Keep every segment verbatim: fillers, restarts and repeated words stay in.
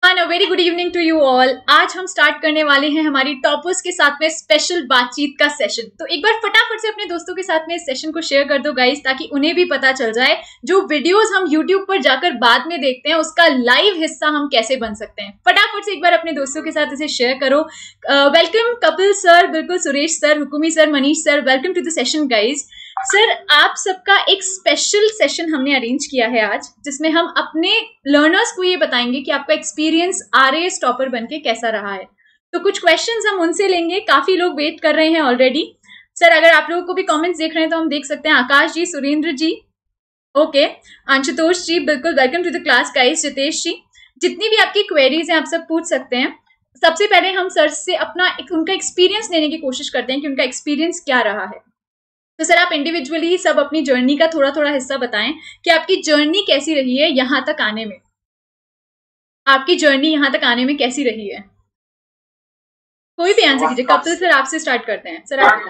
A very good evening to you all. आज हम start करने वाले हैं हमारी टॉपर्स के साथ में स्पेशल बातचीत का सेशन। तो एक बार फटाफट से अपने दोस्तों के साथ में इस सेशन को शेयर कर दो गाइस, ताकि उन्हें भी पता चल जाए जो वीडियोस हम यूट्यूब पर जाकर बाद में देखते हैं उसका लाइव हिस्सा हम कैसे बन सकते हैं। फटाफट से एक बार अपने दोस्तों के साथ इसे शेयर करो। वेलकम कपिल सर, बिल्कुल Suresh sir, Hukmi sir, Manish sir, welcome to the session guys. Sir, आप सबका एक स्पेशल सेशन हमने अरेंज किया है आज, जिसमें हम अपने लर्नर्स को ये बताएंगे कि आपका एक्सपीरियंस आरएएस टॉपर बनके कैसा रहा है। तो कुछ क्वेश्चंस हम उनसे लेंगे, काफी लोग वेट कर रहे हैं ऑलरेडी। सर, अगर आप लोगों को भी कमेंट्स देख रहे हैं तो हम देख सकते हैं। आकाश जी, सुरेंद्र जी, ओके, आंशुतोष जी, बिल्कुल welcome to the class guys. Jitesh ji, जितनी भी आपकी क्वेरीज हैं आप सब पूछ सकते हैं। सबसे पहले हम सर से अपना एक, उनका एक्सपीरियंस लेने की कोशिश करते हैं कि उनका एक्सपीरियंस क्या रहा है। तो सर, आप इंडिविजुअली सब अपनी जर्नी का थोड़ा थोड़ा हिस्सा बताएं कि आपकी जर्नी कैसी रही है यहाँ तक आने में। आपकी जर्नी यहाँ तक आने में कैसी रही है? कोई भी आंसर कीजिए। कपिल सर, आपसे स्टार्ट करते हैं। सर आप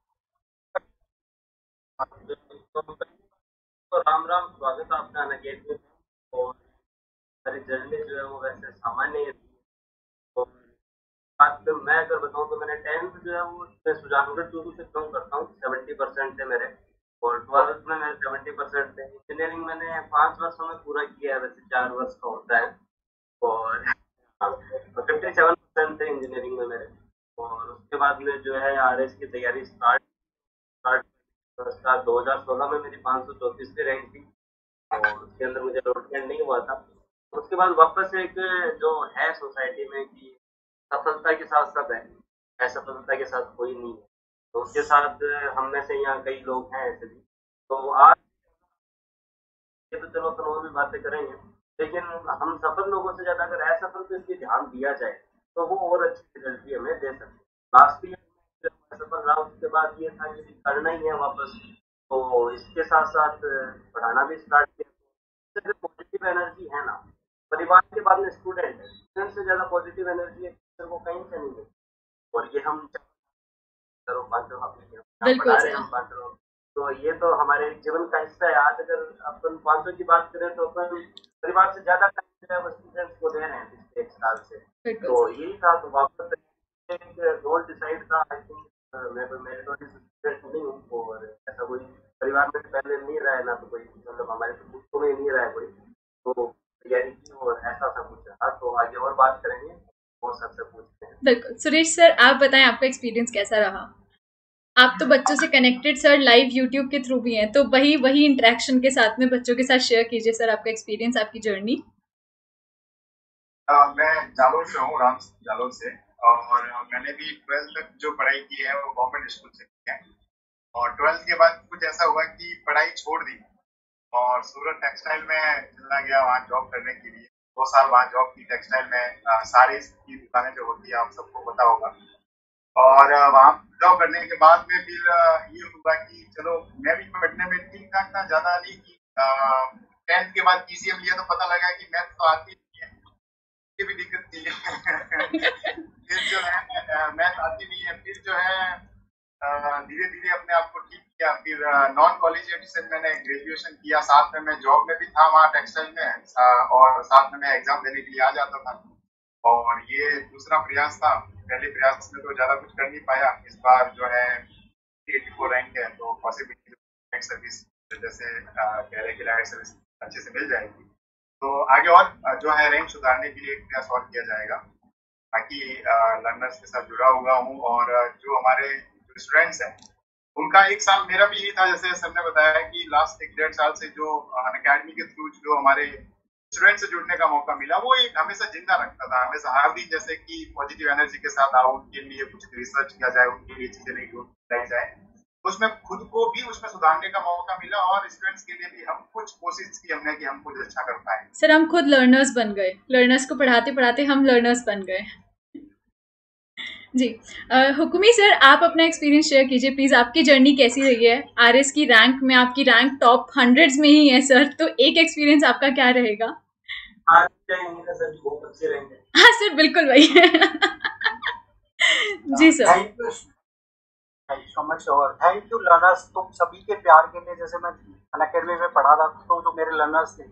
तो राम राम, स्वागत है आपका अनगेट में। और मेरी जर्नी जो है वो वैसे सामान्य है। तो बात मैं अगर बताऊं तो मैंने टेंथ जो है वो सुजानगढ़ चूरू से बिलोंग करता हूँ। सेवेंटी परसेंट थे मेरे, और ट्वेल्थ में मेरे सेवेंटी परसेंट थे। इंजीनियरिंग मैंने पाँच वर्षों में पूरा किया है, वैसे चार वर्ष का होता है। और फिफ्टी सेवन परसेंट थे इंजीनियरिंग में मेरे। और उसके बाद में जो है आर एस की तैयारी स्टार्ट स्टार्ट दो हजार सोलह में मेरी पाँच सौ चौंतीस की रैंक थी, और उसके अंदर मुझे अलॉटमेंट नहीं हुआ था। उसके बाद वापस एक जो है सोसाइटी में कि सफलता के साथ सब है, असफलता के साथ कोई नहीं है, तो उसके साथ हम में से यहाँ कई लोग हैं ऐसे भी। तो आज ये तो चलो अपन और भी बातें करेंगे, लेकिन हम सफल लोगों से ज्यादा अगर असफल पे इसलिए ध्यान दिया जाए तो वो और अच्छी रिजल्ट भी हमें दे सकते। लास्ट ईयर सफल रहा, उसके बाद ये था कि करना ही है वापस, तो इसके साथ साथ पढ़ाना भी स्टार्ट किया। जो पॉजिटिव एनर्जी है ना, परिवार के बाद में स्टूडेंट है, स्टूडेंट से ज्यादा पॉजिटिव एनर्जी है टीचर को कहीं से नहीं मिलती। और ये हम करो पांचों आप पढ़ा रहे हैं, हम पांचों, तो ये तो हमारे जीवन का हिस्सा है। आज अगर अपन पांचों की बात करें तो अपन परिवार से ज्यादा टाइम जो है वो स्टूडेंट्स को दे रहे हैं पिछले एक साल से। तो यही था, तो वापस एक गोल डिसाइड था। आई थिंक मैं कोई मेरिटोरियस स्टूडेंट नहीं हूँ, और ऐसा कोई परिवार में पहले नहीं रहा है ना, तो कोई मतलब हमारे तो पुस्तकों में नहीं रहा है कोई, तो तैयारी की और ऐसा सब कुछ रहा। तो आगे और बात करेंगे और सबसे पूछते हैं। बिल्कुल। सुरेश सर, आप बताएं आपका एक्सपीरियंस कैसा रहा? आप तो बच्चों से कनेक्टेड सर लाइव यूट्यूब के थ्रू भी हैं, तो वही वही इंटरेक्शन के साथ में बच्चों के साथ शेयर कीजिए सर आपका एक्सपीरियंस, आपकी जर्नी। Uh, मैं जालोर से हूँ, राम जालोर से। और मैंने भी ट्वेल्थ तक जो पढ़ाई की है वो गवर्नमेंट स्कूल से की है। और ट्वेल्थ के बाद कुछ ऐसा हुआ कि पढ़ाई छोड़ दी और सूरत टेक्सटाइल में चला गया, वहाँ जॉब करने के लिए। दो साल वहाँ जॉब की टेक्सटाइल में। सारी की दुकानें जो होती है आप सबको पता होगा। और वहाँ जॉब करने के बाद में फिर ये हुआ कि चलो मैं भी पढ़ने में ठीक ठाक था, ज्यादा नहीं की। टेंथ के बाद पीसीएम लिया तो पता लगा कि मैथ तो आती की भी दिक्कत थी। फिर जो है मैथ आती नहीं है, फिर जो है धीरे धीरे अपने आप को ठीक किया। फिर नॉन कॉलेज एडिशन मैंने ग्रेजुएशन किया, साथ में मैं जॉब में भी था वहाँ टेक्सटाइल में, और साथ में मैं एग्जाम देने के लिए आ जाता था। और ये दूसरा प्रयास था। पहले प्रयास में तो ज्यादा कुछ कर नहीं पाया। इस बार जो है एटी फोर रैंक है, तो पॉसिबिलिटी सर्विस जैसे कह रहे कि लाइट सर्विस अच्छे से मिल जाएगी, तो आगे और जो है रैंक सुधारने के लिए प्रयास और किया जाएगा। ताकि लर्नर्स के साथ जुड़ा हुआ हूँ, और जो हमारे स्टूडेंट्स हैं उनका एक साल मेरा भी यही था, जैसे सर ने बताया कि लास्ट एक डेढ़ साल से जो अनअकैडमी के थ्रू जो हमारे स्टूडेंट से जुड़ने का मौका मिला, वो एक हमेशा जिंदा रखता था। हमेशा हर दिन जैसे कि पॉजिटिव एनर्जी के साथ आओ, उनके लिए कुछ रिसर्च किया जाए, उनके लिए चीजें नहीं ढूंढी जाए, उसमें खुद को भी उसमें सुधारने का मौका मिला, और स्टूडेंट्स के लिए भी हम कुछ कोशिश की हमने कि हम कुछ अच्छा कर पाए। सर, हम खुद लर्नर्स बन गए, लर्नर्स को पढ़ाते पढ़ाते हम लर्नर्स बन गए। जी, हुकुमी सर, आप अपना एक्सपीरियंस शेयर कीजिए प्लीज। आपकी जर्नी कैसी रही है? आरएस की रैंक में आपकी रैंक टॉप हंड्रेड्स में ही है सर, तो एक एक्सपीरियंस आपका क्या रहेगा? हाँ सर, बहुत अच्छे रहेंगे। हाँ सर, बिल्कुल वही। जी sir, thank you so much, और थैंक यू लर्नर्स, तुम सभी के प्यार के लिए। जैसे मैं अनअकैडमी में पढ़ा था तो जो मेरे लर्नर्स थे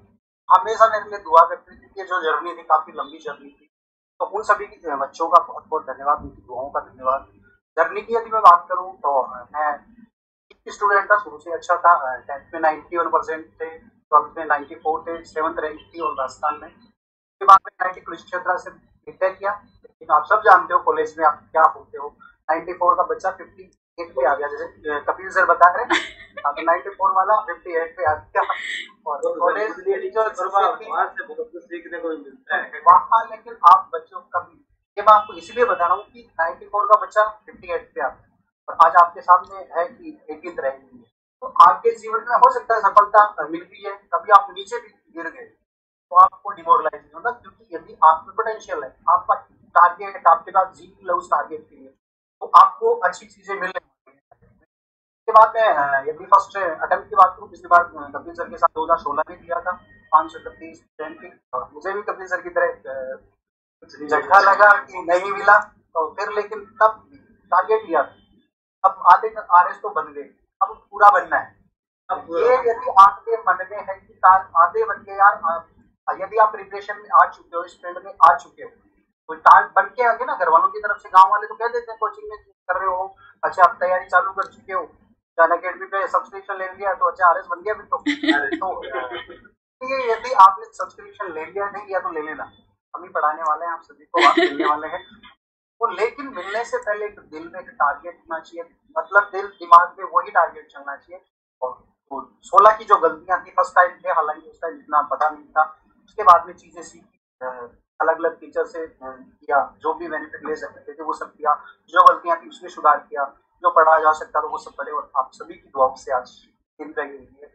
हमेशा मेरे लिए दुआ करती थी कि जो जर्नी थी काफी लंबी जर्नी थी। तो उन सभी की बच्चों का बहुत बहुत धन्यवाद, उनकी दुआओं का धन्यवाद। जर्नी की यदि मैं बात करूँ तो मैं स्टूडेंट था, शुरू से अच्छा था। टेंथ में नाइन्टी वन परसेंट थे, ट्वेल्थ में नाइन्टी फोर थे, सेवंथ रैंक थी और राजस्थान में। उसके बाद में नाइन्टी कृषि क्षेत्र से बीटेक किया। लेकिन आप सब जानते हो कॉलेज में आप क्या होते हो, नाइन्टी फोर का बच्चा फिफ्टी एट पे आ गया, जैसे कपिल सर बता रहे हैं। तो नाइन्टी फोर वाला फिफ्टी एट पे आ गया और कॉलेज वहाँ से बहुत कुछ सीखने को मिलता है वहाँ। लेकिन आप बच्चों का ये मैं आपको इसलिए बता रहा हूँ कि नाइन्टी फोर का बच्चा फिफ्टी एट पे आता है और आज आपके सामने है कि एटीथ रैंक में। तो आपके जीवन में हो सकता है सफलता मिल गई है, कभी आप नीचे भी गिर गए तो आपको डिमोरलाइज नहीं होना, क्योंकि यदि आप में पोटेंशियल है, आपका टारगेट, आपके पास जीत लो उस टारगेट के लिए, तो आपको अच्छी चीजें मिल रही हैं। इसके बाद में यदि फर्स्ट अटेम्प्ट की बात करूँ, पिछली बार कपिल सर के साथ दो हजार सोलह में दिया था पाँच सौ इकतीस रैंक की। मुझे भी कपिल सर की तरह झटका लगा कि नहीं मिला, तो फिर लेकिन तब टारगेट लिया, अब आधे आर एस तो बन गए, अब पूरा बनना है। अब ये यदि आपके मन में है कि आधे बन गए यार, यदि आप प्रिपरेशन में आ चुके हो, इस फील्ड में आ चुके हो, तो टार बन के आगे ना, घर वालों की तरफ से, गांव वाले तो कह देते हैं कोचिंग में कर रहे हो, अच्छा आप तैयारी चालू कर चुके हो, चाहे अकेडमी पे सब्सक्रिप्शन ले लिया तो अच्छा आर एस बन गया फिर तो, तो ये यदि आपने सब्सक्रिप्शन ले लिया, नहीं लिया तो ले लेना, हम ही पढ़ाने वाले हैं, आप सभी को आप मिलने वाले हैं। तो लेकिन मिलने से पहले एक दिल में एक टारगेट होना चाहिए, मतलब दिल दिमाग में वही टारगेट चलना चाहिए। और तो सोलह की जो गलतियां थी फर्स्ट टाइम थे, हालांकि उस टाइम इतना पता नहीं था, उसके बाद में चीजें सीखी, अलग अलग टीचर से किया, जो भी बेनिफिट ले सकते थे वो सब किया, जो गलतियां थी उसमें सुधार किया, जो पढ़ा जा सकता था वो सब पढ़े, और आप सभी की दुआओं से आज दिन रही है।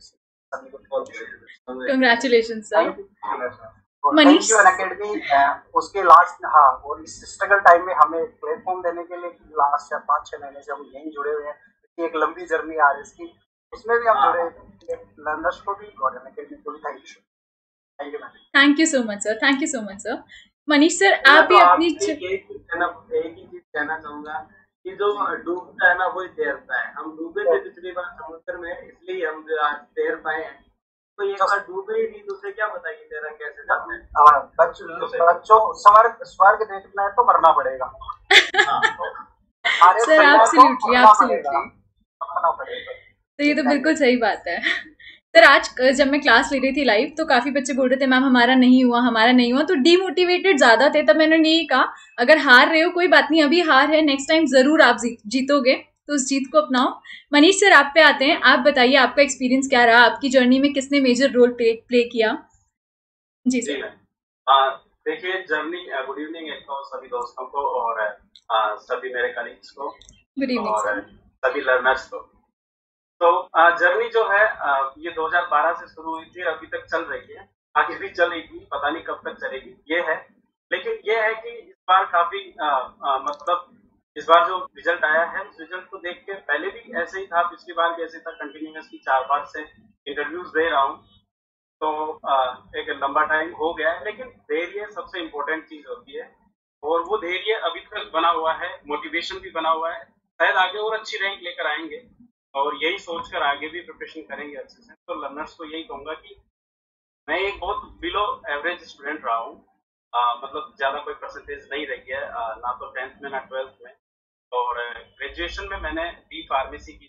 Congratulation sir. मनीष अकेडमी उसके लास्ट, हाँ, और इस स्ट्रगल टाइम में हमें प्लेटफॉर्म देने के लिए लास्ट या पाँच छह महीने से हम यहीं जुड़े हुए हैं, एक लंबी जर्नी आ रही है इसकी, उसमें भी हम जुड़े लर्नर्स को भी और अकेडमी को भी thank you thank you thank you so much sir, thank you so much sir. Manish sir आप भी अपनी एक ही चीज कहना चाहूंगा कि जो डूबता है ना वही तैरता है। हम डूबे थे पिछली बार समुद्र में, इसलिए हम जो आज तैर पाए हैं। तो एक बार डूबे ही नहीं तो उसे क्या बताइए तेरा कैसे जाता है। हाँ, बच्चों बच्चों स्वर्ग स्वर्ग देखना है तो मरना पड़ेगा। सर एब्सोल्युटली एब्सोल्युटली, तो ये तो बिल्कुल सही बात है सर। आज जब मैं क्लास ले रही थी लाइव तो काफी बच्चे बोल रहे थे मैम हमारा नहीं हुआ हमारा नहीं हुआ, तो डीमोटिवेटेड ज्यादा थे। तब मैंने यही कहा अगर हार रहे हो कोई बात नहीं, अभी हार है, नेक्स्ट टाइम जरूर आप जीतोगे, तो उस जीत को अपनाओ। मनीष सर आप पे आते हैं, आप बताइए आपका एक्सपीरियंस क्या रहा, आपकी जर्नी में किसने मेजर रोल प्ले प्ले किया? जी सर। देखिए जर्नी, गुड इवनिंग एक तो सभी दोस्तों को और आ, सभी मेरे कलीग्स को, गुड इवनिंग और सभी लर्नर्स को। तो जर्नी जो है आ, ये दो हज़ार बारह से शुरू हुई थी, अभी तक चल रही है, आगे भी चलेगी, पता नहीं कब तक चलेगी ये है। लेकिन ये है कि इस बार काफी आ, आ, मतलब इस बार जो रिजल्ट आया है उस रिजल्ट को देख के, पहले भी ऐसे ही था, पिछली बार भी ऐसे था, कंटिन्यूसली चार बार से इंटरव्यूज दे रहा हूँ, तो आ, एक लंबा टाइम हो गया है। लेकिन धैर्य सबसे इम्पोर्टेंट चीज होती है, और वो धैर्य अभी तक बना हुआ है, मोटिवेशन भी बना हुआ है, शायद आगे और अच्छी रैंक लेकर आएंगे, और यही सोचकर आगे भी प्रिपरेशन करेंगे अच्छे से। तो लर्नर्स को यही कहूंगा कि मैं एक बहुत बिलो एवरेज स्टूडेंट रहा हूँ, मतलब ज्यादा कोई परसेंटेज नहीं रही है, आ, ना तो टेंथ में ना ट्वेल्थ में, और ग्रेजुएशन में मैंने बी फार्मेसी की,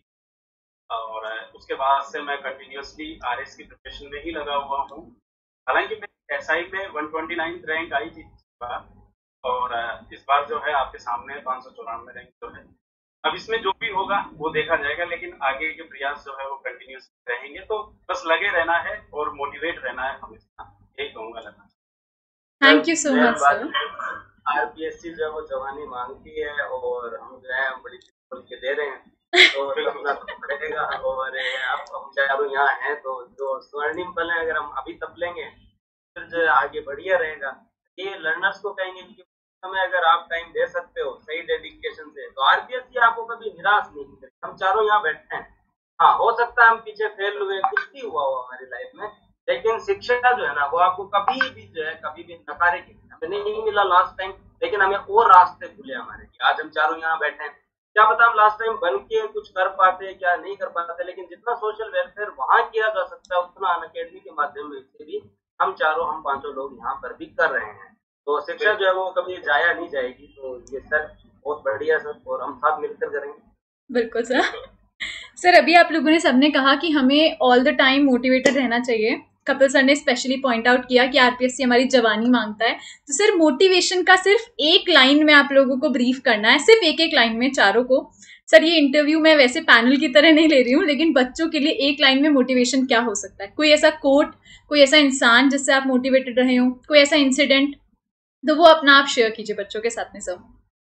और उसके बाद से मैं कंटिन्यूसली आरएस की प्रिपरेशन में ही लगा हुआ हूँ। हालांकि मैं एसआई में एक सौ उनतीस रैंक आई थी इस बार, और इस बार जो है आपके सामने पाँच सौ चौरानवे रैंक जो है। अब इसमें जो भी होगा वो देखा जाएगा, लेकिन आगे के प्रयास जो है वो कंटिन्यूस रहेंगे। तो बस लगे रहना है और मोटिवेट रहना है हमेशा, यही कहूंगा लगना। Thank you so much sir. RPSC जो है वो जवानी मांगती है, और हम जो है बड़ी खोल के दे रहे हैं, तो पड़ेगा। और अब हम चारों यहाँ हैं, तो जो स्वर्णिम पल है अगर हम अभी तप लेंगे फिर जो आगे बढ़िया रहेगा। ये लर्नर्स को कहेंगे कि समय अगर आप टाइम दे सकते हो सही डेडिकेशन से, तो आरपीएससी आपको कभी निराश नहीं करेगी। हम चारों यहाँ बैठे हैं, हाँ हो सकता है हम पीछे फेल हुए, कुछ भी हुआ हो हमारी लाइफ में, लेकिन शिक्षा जो है ना वो आपको कभी भी जो है कभी भी नकारेगी। हमें नहीं मिला लास्ट टाइम, लेकिन हमें और रास्ते खुले हमारे। आज हम चारों यहाँ बैठे हैं, क्या पता हम लास्ट टाइम बन के कुछ कर पाते क्या नहीं कर पाते, लेकिन जितना सोशल वेलफेयर वहाँ किया जा सकता है उतना अनअकैडमी के माध्यम से भी हम चारों हम पांचों लोग यहाँ पर भी कर रहे हैं। तो शिक्षा जो है वो कभी जाया नहीं जाएगी। तो ये सर बहुत बढ़िया सर, और हम साथ मिलकर करेंगे। बिल्कुल सर। सर अभी आप लोगों ने सबने कहा कि हमें ऑल द टाइम मोटिवेटेड रहना चाहिए। कपिल सर ने स्पेशली पॉइंट आउट किया कि आरपीएससी हमारी जवानी मांगता है। तो सर मोटिवेशन का सिर्फ एक लाइन में आप लोगों को ब्रीफ करना है, सिर्फ एक एक लाइन में चारों को। सर ये इंटरव्यू मैं वैसे पैनल की तरह नहीं ले रही हूँ, लेकिन बच्चों के लिए एक लाइन में मोटिवेशन क्या हो सकता है? कोई ऐसा कोट, कोई ऐसा इंसान जिससे आप मोटिवेटेड रहे हो, कोई ऐसा इंसिडेंट, तो वो अपना आप शेयर कीजिए बच्चों के साथ में सर।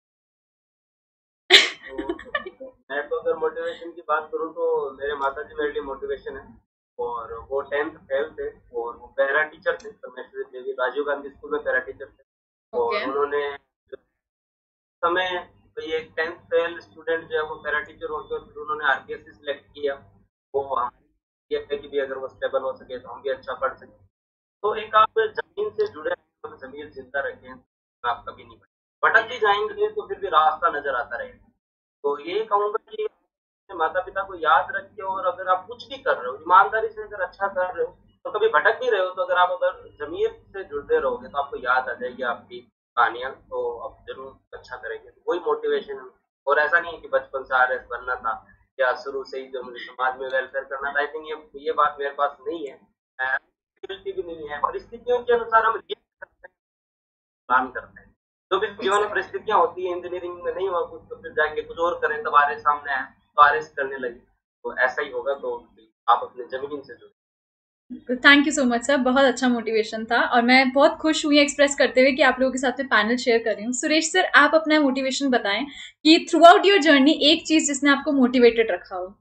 तो मैं तो अगर मोटिवेशन की बात करूँ तो मेरे माता जी मेरे लिए मोटिवेशन है। और वो टेंथ फेल थे और वो पैरा टीचर थे, परमेश्वरी देवी राजीव गांधी स्कूल में पैरा टीचर थे। ओके। और उन्होंने समय तो ये टेंथ फेल स्टूडेंट जो है वो पैरा टीचर होते हैं, फिर उन्होंने आरपीएससी सिलेक्ट किया। वो हम ये है कि भी अगर वो स्टेबल हो सके तो हम भी अच्छा पढ़ सकें। तो एक आप जमीन से जुड़े हैं, तो जमीन जिंदा रखें, आप कभी नहीं भटक भी जाएंगे तो फिर भी रास्ता नजर आता रहेगा। तो ये कहूंगा कि अपने माता पिता को याद रखिए, और अगर आप कुछ भी कर रहे हो ईमानदारी से अगर अच्छा कर रहे हो तो कभी भटक भी रहे हो, तो अगर आप अगर जमीर से जुड़ते रहोगे तो आपको याद आ जाएगी आपकी कहानियां, तो आप जरूर अच्छा करेंगे। तो वही मोटिवेशन है। और ऐसा नहीं है कि बचपन से आर एस बनना था या शुरू से ही जो मुझे समाज में वेलफेयर करना था। आई थिंक ये ये बात मेरे पास नहीं है, एबिलिटी भी नहीं है। परिस्थितियों के अनुसार हम ये प्लान करते हैं। जो भी जीवन में परिस्थितियां होती है, इंजीनियरिंग में नहीं हुआ कुछ तो फिर जाके कुछ और करें, तब आर एस सामने आए तो आर एस करने लगे। तो ऐसा ही होगा। तो आप अपने जमीन से जुड़े। Thank you so much sir, बहुत अच्छा मोटिवेशन था और मैं बहुत खुश हुई एक्सप्रेस करते हुए कि आप लोगों के साथ में पैनल शेयर कर रही हूँ। सुरेश सर आप अपना मोटिवेशन बताएं कि थ्रू आउट योर जर्नी एक चीज जिसने आपको मोटिवेटेड रखा हो।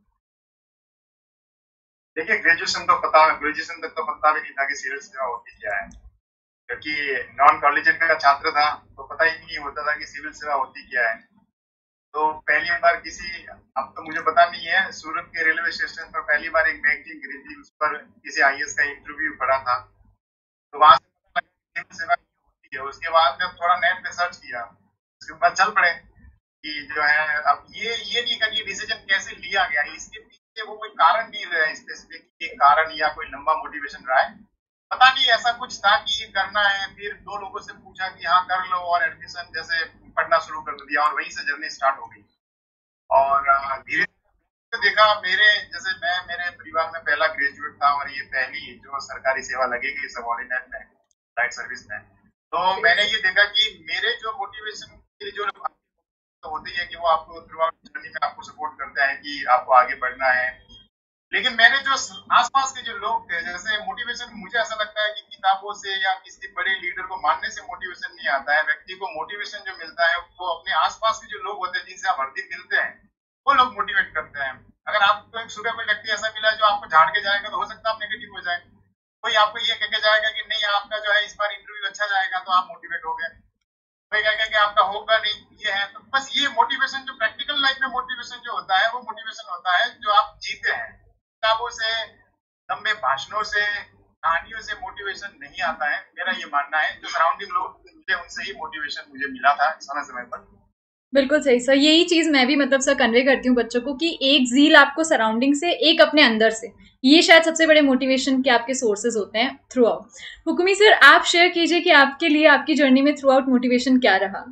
देखिए ग्रेजुएशन तो पता ग्रेजुएशन तक तो पता भी नहीं था कि सिविल सेवा होती क्या है, क्योंकि नॉन कॉलेजिएट का छात्र था तो पता ही नहीं होता था कि सिविल सेवा होती क्या है। तो पहली बार किसी, अब तो मुझे पता नहीं है, सूरत के रेलवे स्टेशन पर पहली बार एक बैंकिंग करी थी, उस पर किसी आईएएस का इंटरव्यू पड़ा था, तो वहां से पता लगा सिविल सेवा होती है। उसके बाद जब थोड़ा नेट पे सर्च किया, उसके बाद चल पड़े कि जो है अब ये ये नहीं कर ये डिसीजन कैसे लिया गया, इसके पीछे वो कोई कारण नहीं रहा है स्पेसिफिक कारण या कोई लंबा मोटिवेशन रहा है, पता नहीं ऐसा कुछ था कि ये करना है। फिर दो लोगों से पूछा कि हाँ कर लो, और एडमिशन जैसे पढ़ना शुरू कर दिया और वहीं से जर्नी स्टार्ट हो गई। और धीरे धीरे देखा, मेरे जैसे मैं मेरे परिवार में पहला ग्रेजुएट था और ये पहली जो सरकारी सेवा लगेगी सबऑर्डिनेट में, लाइट सर्विस में। तो मैंने ये देखा कि मेरे जो मोटिवेशन के जो तो होती है कि वो आपको थ्रू आउट जर्नी में आपको सपोर्ट करता है कि आपको आगे बढ़ना है। लेकिन मैंने जो आसपास के जो लोग थे, जैसे मोटिवेशन मुझे ऐसा लगता है कि किताबों से या किसी बड़े लीडर को मानने से मोटिवेशन नहीं आता है। व्यक्ति को मोटिवेशन जो मिलता है वो अपने आसपास के जो लोग होते हैं जिनसे आप हर दिन मिलते हैं, वो लोग मोटिवेट करते हैं। अगर आपको एक सुबह कोई व्यक्ति ऐसा मिला जो आपको झाड़ के जाएगा तो हो सकता है आप नेगेटिव हो जाए। कोई आपको ये कह के जाएगा कि नहीं आपका जो है इस बार इंटरव्यू अच्छा जाएगा तो आप मोटिवेट हो गए। कोई कहेगा कि आपका होगा नहीं, ये है। तो बस ये मोटिवेशन जो प्रैक्टिकल लाइफ में मोटिवेशन जो होता है वो मोटिवेशन होता है जो आप जीते हैं। किताबों से, लंबे भाषणों से, कहानियों से मोटिवेशन नहीं आता है, मेरा ये मानना है। जो सराउंडिंग लोग मुझे उनसे ही मोटिवेशन मुझे मिला था समय समय पर। बिल्कुल सही सर, यही चीज मैं भी मतलब सर कन्वे करती हूँ बच्चों को कि एक जील आपको सराउंडिंग से, एक अपने अंदर से, ये शायद सबसे बड़े मोटिवेशन के आपके सोर्सेज होते हैं थ्रू आउट। हुकुमी सर आप शेयर कीजिए कि आपके लिए आपकी जर्नी में थ्रू आउट मोटिवेशन क्या रहा।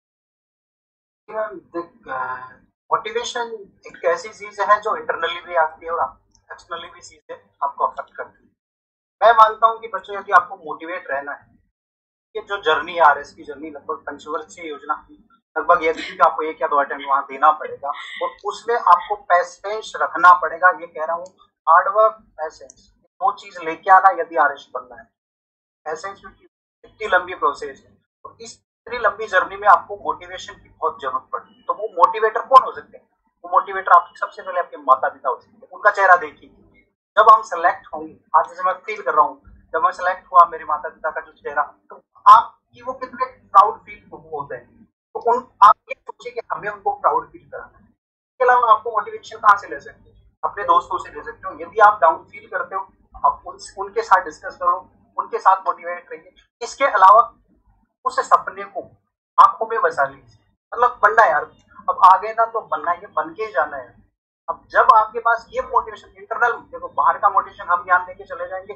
मोटिवेशन एक ऐसी चीज है जो इंटरनली भी आती है और एक्सटर्नली भी चीजें आपको अफेक्ट करती है। मैं मानता हूँ कि बच्चों यदि आपको मोटिवेट रहना है, ये जो जर्नी आ रही है इसकी जर्नी लगभग पंचवर्षीय योजना लगभग ये कि आपको एक या दो अटेम्प्ट वहां देना पड़ेगा और उसमें आपको पैसेंस रखना पड़ेगा। ये कह रहा हूँ, हार्डवर्क पैसेंस, दो चीज लेके आना यदि आरएस बनना है। पैसेंस इतनी लंबी प्रोसेस है और इस इतनी लंबी जर्नी में आपको मोटिवेशन की बहुत जरूरत पड़ती है। तो वो मोटिवेटर कौन हो सकते हैं? वो मोटिवेटर आपके सबसे पहले आपके माता पिता हो सकते हैं। उनका चेहरा देखिए, जब हम सेलेक्ट होंगे, आज जैसे मैं फील कर रहा हूँ, जब मैं सेलेक्ट हुआ मेरे माता पिता का जो चेहरा, तो आपकी वो कितने प्राउड फील होते हैं। तो उन आप ये सोचिए कि हमें उनको प्राउड फील कराना है। इसके अलावा आपको मोटिवेशन कहाँ से ले सकते हो? अपने दोस्तों से ले सकते हो। यदि आप डाउन फील करते हो आप उन, उनके साथ डिस्कस करो, उनके साथ मोटिवेट रहिए। इसके अलावा उस सपने को आंखों में बसा लीजिए, मतलब बनना है यार, अब आगे ना तो बनना है, ये बन के जाना है। अब जब आपके पास ये मोटिवेशन इंटरनल, देखो बाहर का मोटिवेशन हम ज्ञान लेके चले जाएंगे,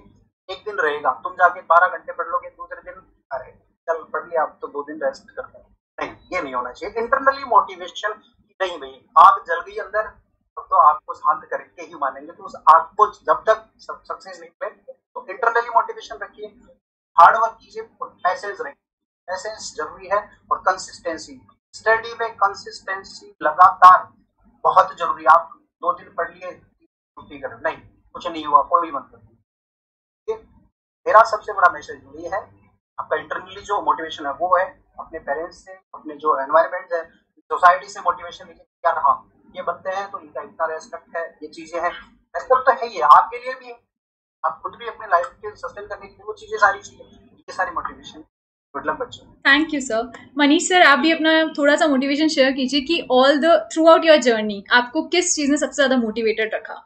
एक दिन रहेगा, तुम जाके बारह घंटे पढ़ लोगे, दूसरे दिन अरे चल पढ़ लिया, अब तो दो दिन रेस्ट करते हैं। नहीं, ये नहीं होना चाहिए। इंटरनली मोटिवेशन नहीं भाई, आग जल गई अंदर, तब तो आग को शांत करके ही मानेंगे। तो उस आग को जब तक सक्सेस नहीं मिले तो इंटरनली मोटिवेशन रखिए, हार्ड वर्क कीजिए और पैसेंस रखिए। पैसेंस जरूरी है और कंसिस्टेंसी, स्टडी में कंसिस्टेंसी लगातार बहुत जरूरी। आप दो दिन पढ़ लिए छुट्टी करें, नहीं कुछ नहीं हुआ, कोई मतलब नहीं। मेरा सबसे बड़ा मैसेज ये है, आपका इंटरनली जो मोटिवेशन है वो है अपने पेरेंट्स से, अपने जो एनवायरमेंट है, सोसाइटी से मोटिवेशन लीजिए। क्या रहा, ये बनते हैं तो इनका इतना रेस्पेक्ट है, ये चीजें हैं, रेस्पेक्ट तो है ही है, आपके लिए भी, आप खुद भी अपने लाइफ के सस्टेन करने के लिए वो चीजें सारी चीजें, ये सारी मोटिवेशन। गुड लक बच्चों। Thank you sir. Manish sir, आप भी अपना थोड़ा सा मोटिवेशन शेयर कीजिए कि all the throughout your journey आपको किस चीज ने सबसे ज्यादा मोटिवेटेड रखा?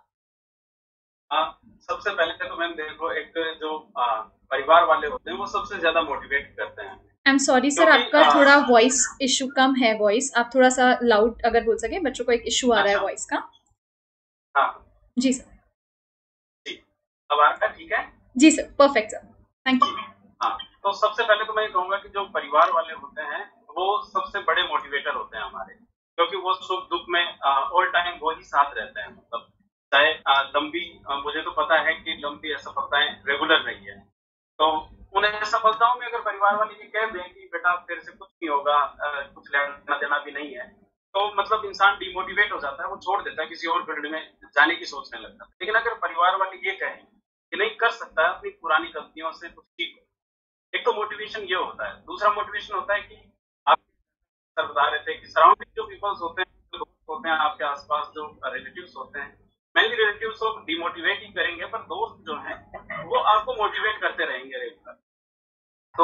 हाँ, सबसे पहले तो मैम देखो, एक जो आ, परिवार वाले होते हैं वो सबसे ज्यादा मोटिवेट करते हैं। आई एम सॉरी सर, आपका आ, थोड़ा वॉइस इशू कम है, वॉइस आप थोड़ा सा लाउड अगर बोल सके, बच्चों को एक इशू आ रहा है वॉइस का। हाँ जी सर। जी, अब आ रहा है? ठीक है जी sir, perfect sir, thank you. हाँ, तो सबसे पहले तो मैं ये कहूंगा कि जो परिवार वाले होते हैं वो सबसे बड़े मोटिवेटर होते हैं हमारे, क्योंकि वो सुख दुख में ऑल टाइम वो ही साथ रहते हैं। मतलब चाहे लंबी, मुझे तो पता है कि लंबी असफलताएं रेगुलर रही है, तो उन्हें असफलताओं में अगर परिवार वाले ये कह दें कि बेटा तेरे से कुछ नहीं होगा, कुछ लेना देना भी नहीं है, तो मतलब इंसान डिमोटिवेट हो जाता है, वो छोड़ देता है, किसी और फील्ड में जाने की सोचने लगता है। लेकिन अगर परिवार वाले ये कहें कि नहीं कर सकता है, अपनी पुरानी गलतियों से कुछ सीख, एक तो मोटिवेशन ये होता है। दूसरा मोटिवेशन होता है कि आप सर बता रहे थे कि सराउंडिंग जो पीपल्स होते हैं, जो दोस्त होते हैं आपके आसपास, जो रिलेटिव्स होते हैं, मेनली रिलेटिव्स को डिमोटिवेट ही करेंगे, पर दोस्त जो हैं वो आपको मोटिवेट करते रहेंगे रेगुलर। तो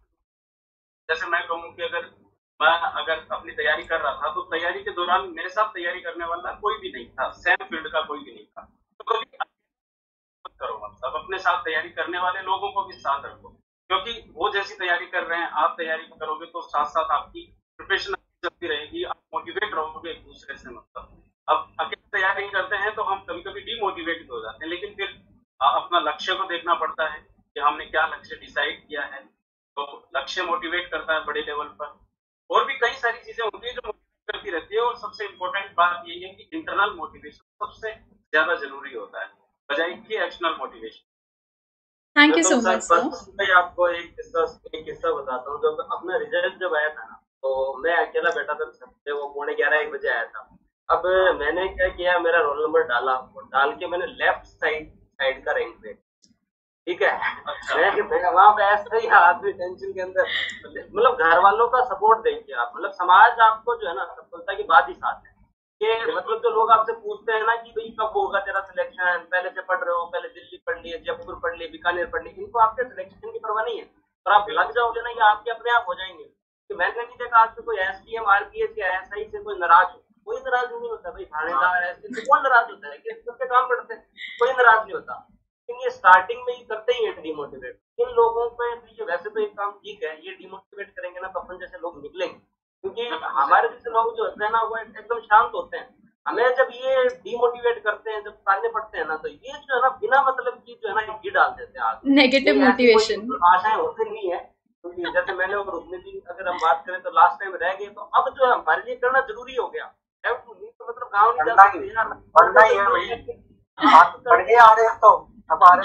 जैसे मैं कहूँ कि अगर मैं अगर अपनी तैयारी कर रहा था, तो तैयारी के दौरान मेरे साथ तैयारी करने वाला कोई भी नहीं था, सेम फील्ड का कोई भी नहीं था। तो कभी करो, मतलब अपने साथ तैयारी करने वाले लोगों को भी साथ रखो, क्योंकि वो जैसी तैयारी कर रहे हैं आप तैयारी करोगे तो साथ साथ आपकी प्रिपरेशन चलती रहेगी, आप मोटिवेट रहोगे एक दूसरे से। मतलब अब अकेले तैयारी करते हैं तो हम कभी कभी डीमोटिवेटेड हो जाते हैं, लेकिन फिर अपना लक्ष्य को देखना पड़ता है कि हमने क्या लक्ष्य डिसाइड किया है, तो लक्ष्य मोटिवेट करता है बड़े लेवल पर। और भी कई सारी चीजें होती है जो मोटिवेट करती रहती है, और सबसे इम्पोर्टेंट बात यही है कि इंटरनल मोटिवेशन सबसे ज्यादा जरूरी होता है बजाय कि external motivation. Thank you so much sir. मैं आपको एक किस्सा एक किस्सा बताता हूँ। जब अपना रिजल्ट जब आया था ना, तो मैं अकेला बैठा था, वो पौने ग्यारह एक बजे आया था। अब मैंने क्या किया, मेरा रोल नंबर डाला और डाल के मैंने लेफ्ट साइड साइड का रैंक पे, ठीक है। अच्छा। मैं वहाँ पे ऐसा ही आदमी टेंशन के अंदर, मतलब घर वालों का सपोर्ट देखिए आप, मतलब समाज आपको जो है ना सफलता की बात ही साथ है कि मतलब जो लोग आपसे पूछते हैं ना कि भाई कब होगा तेरा सिलेक्शन, पहले से पढ़ रहे हो, पहले दिल्ली पढ़ लिए, जयपुर पढ़ लिए, बीकानेर पढ़ लिए, इनको आपके सिलेक्शन की परवाह नहीं है। और आप लग जाओगे ना, ये आपके अपने आप हो जाएंगे। तो मैंने नहीं देखा आज से कोई एस डी एम, आरपीएस या एसआई से कोई नाराज हो, कोई नाराज नहीं होता भाई। थानेदार एसपी से कौन नाराज होता है कि सबके काम पड़ते हैं, कोई नाराज नहीं होता। लेकिन ये स्टार्टिंग में ही करते ही है डिमोटिवेट। इन लोगों पे ये वैसे तो एक काम ठीक है, ये डिमोटिवेट करेंगे ना तो अपन जैसे लोग निकलेंगे, क्योंकि हमारे जैसे लोग जो होते हैं ना वो एकदम शांत होते हैं। हमें जब ये डिमोटिवेट करते हैं, जब ताने पड़ते हैं ना, तो ये जो है ना बिना मतलब की जो है ना घी डाल देते हैं, नेगेटिव मोटिवेशन। आशाएं होती नहीं है, क्योंकि जैसे मैंने और रुकने की अगर हम बात करें तो लास्ट टाइम रह गए, तो अब जो है हमारे लिए करना जरूरी हो गया। तो मतलब गाँव नहीं जा सकते यार, पढ़ना ही है भाई, पढ़ के आ रहे हैं तो हमारे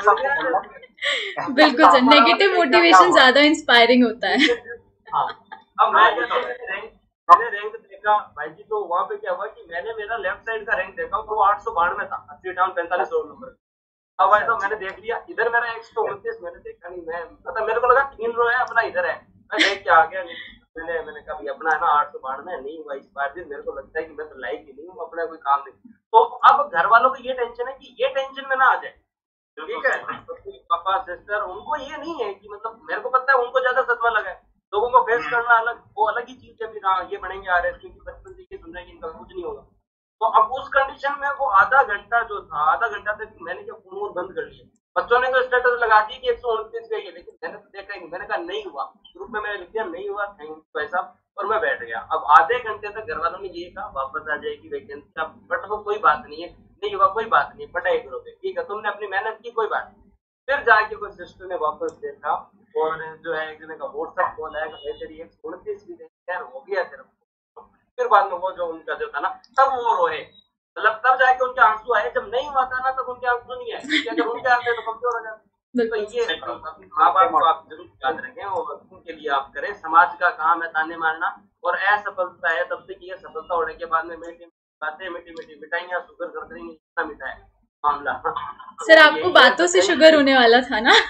साथ। बिल्कुल सर, नेगेटिव मोटिवेशन ज्यादा इंस्पायरिंग होता है। हाँ, अब मैं मैंने रैंक देखा भाई जी, तो वहाँ पे क्या हुआ कि मैंने मेरा लेफ्ट साइड का रैंक देखा, वो आठ सौ बानवे था, अस्सी अठावन पैंतालीस रोल नंबर। अब ऐसा मैंने देख लिया, इधर मेरा एक सौ उनतीस, मैंने देखा नहीं, मैं मतलब मेरे को लगा तीन रो है अपना इधर है, मैं देख के आ गया। मैंने मैंने कहा भाई अपना है ना आठ सौ बानवे नहीं हुआ इस बार भी, मेरे को लगता है कि मैं तो लाइक ही नहीं हूँ, अपना कोई काम नहीं। तो अब घर वालों को ये टेंशन है कि ये टेंशन में ना आ जाए, ठीक है। तो पापा सिस्टर उनको ये नहीं है कि मतलब मेरे को पता है उनको ज्यादा सदमा लगा है, लोगों को फेस करना अलग, वो अलग ही चीज है। फिर हाँ ये बनेंगे आ रहे क्योंकि बचपन से ये सुन रहे हैं कि इनका कुछ नहीं होगा। तो अब उस कंडीशन में वो आधा घंटा जो था, आधा घंटा तक मैंने क्या फोन बंद कर लिया। बच्चों ने तो स्टेटस लगा दी कि एक सौ उनतीस गई है, लेकिन मैंने तो देखा ही नहीं। मैंने कहा नहीं हुआ, ग्रुप में मैंने लिख दिया नहीं हुआ, थैंक यू भाई साहब, और मैं बैठ गया। अब आधे घंटे तक घर वालों ने ये कहा वापस आ जाएगी वैकेंसी, बट वो कोई बात नहीं है, नहीं हुआ कोई बात नहीं, पढ़ाई करोगे ठीक है, तुमने अपनी मेहनत की कोई बात नहीं। फिर जाके कोई सिस्टर ने वापस देखा और जो है एक जने का व्हाट्सएप कॉल आया कि तेरी एक उनतीस भी यार हो गया तेरा। फिर बाद में वो जो उनका जो था ना तब वो रोए, मतलब तब जाके उनके आंसू आए, जब नहीं हुआ था ना तब उनके आंसू नहीं आए, क्योंकि अगर उनके आते तो कमजोर हो जाते। तो ये माँ बाप को आप जरूर याद रखें और उनके लिए आप करें। समाज का काम है ताने मारना, और असफलता है तब तक ये सफलता होने के बाद में मीठी बातें मीठी मीठी मिठाइयाँ शुगर कर देंगे, इतना मीठा है मामला। सर आपको बातों से शुगर होने वाला था ना।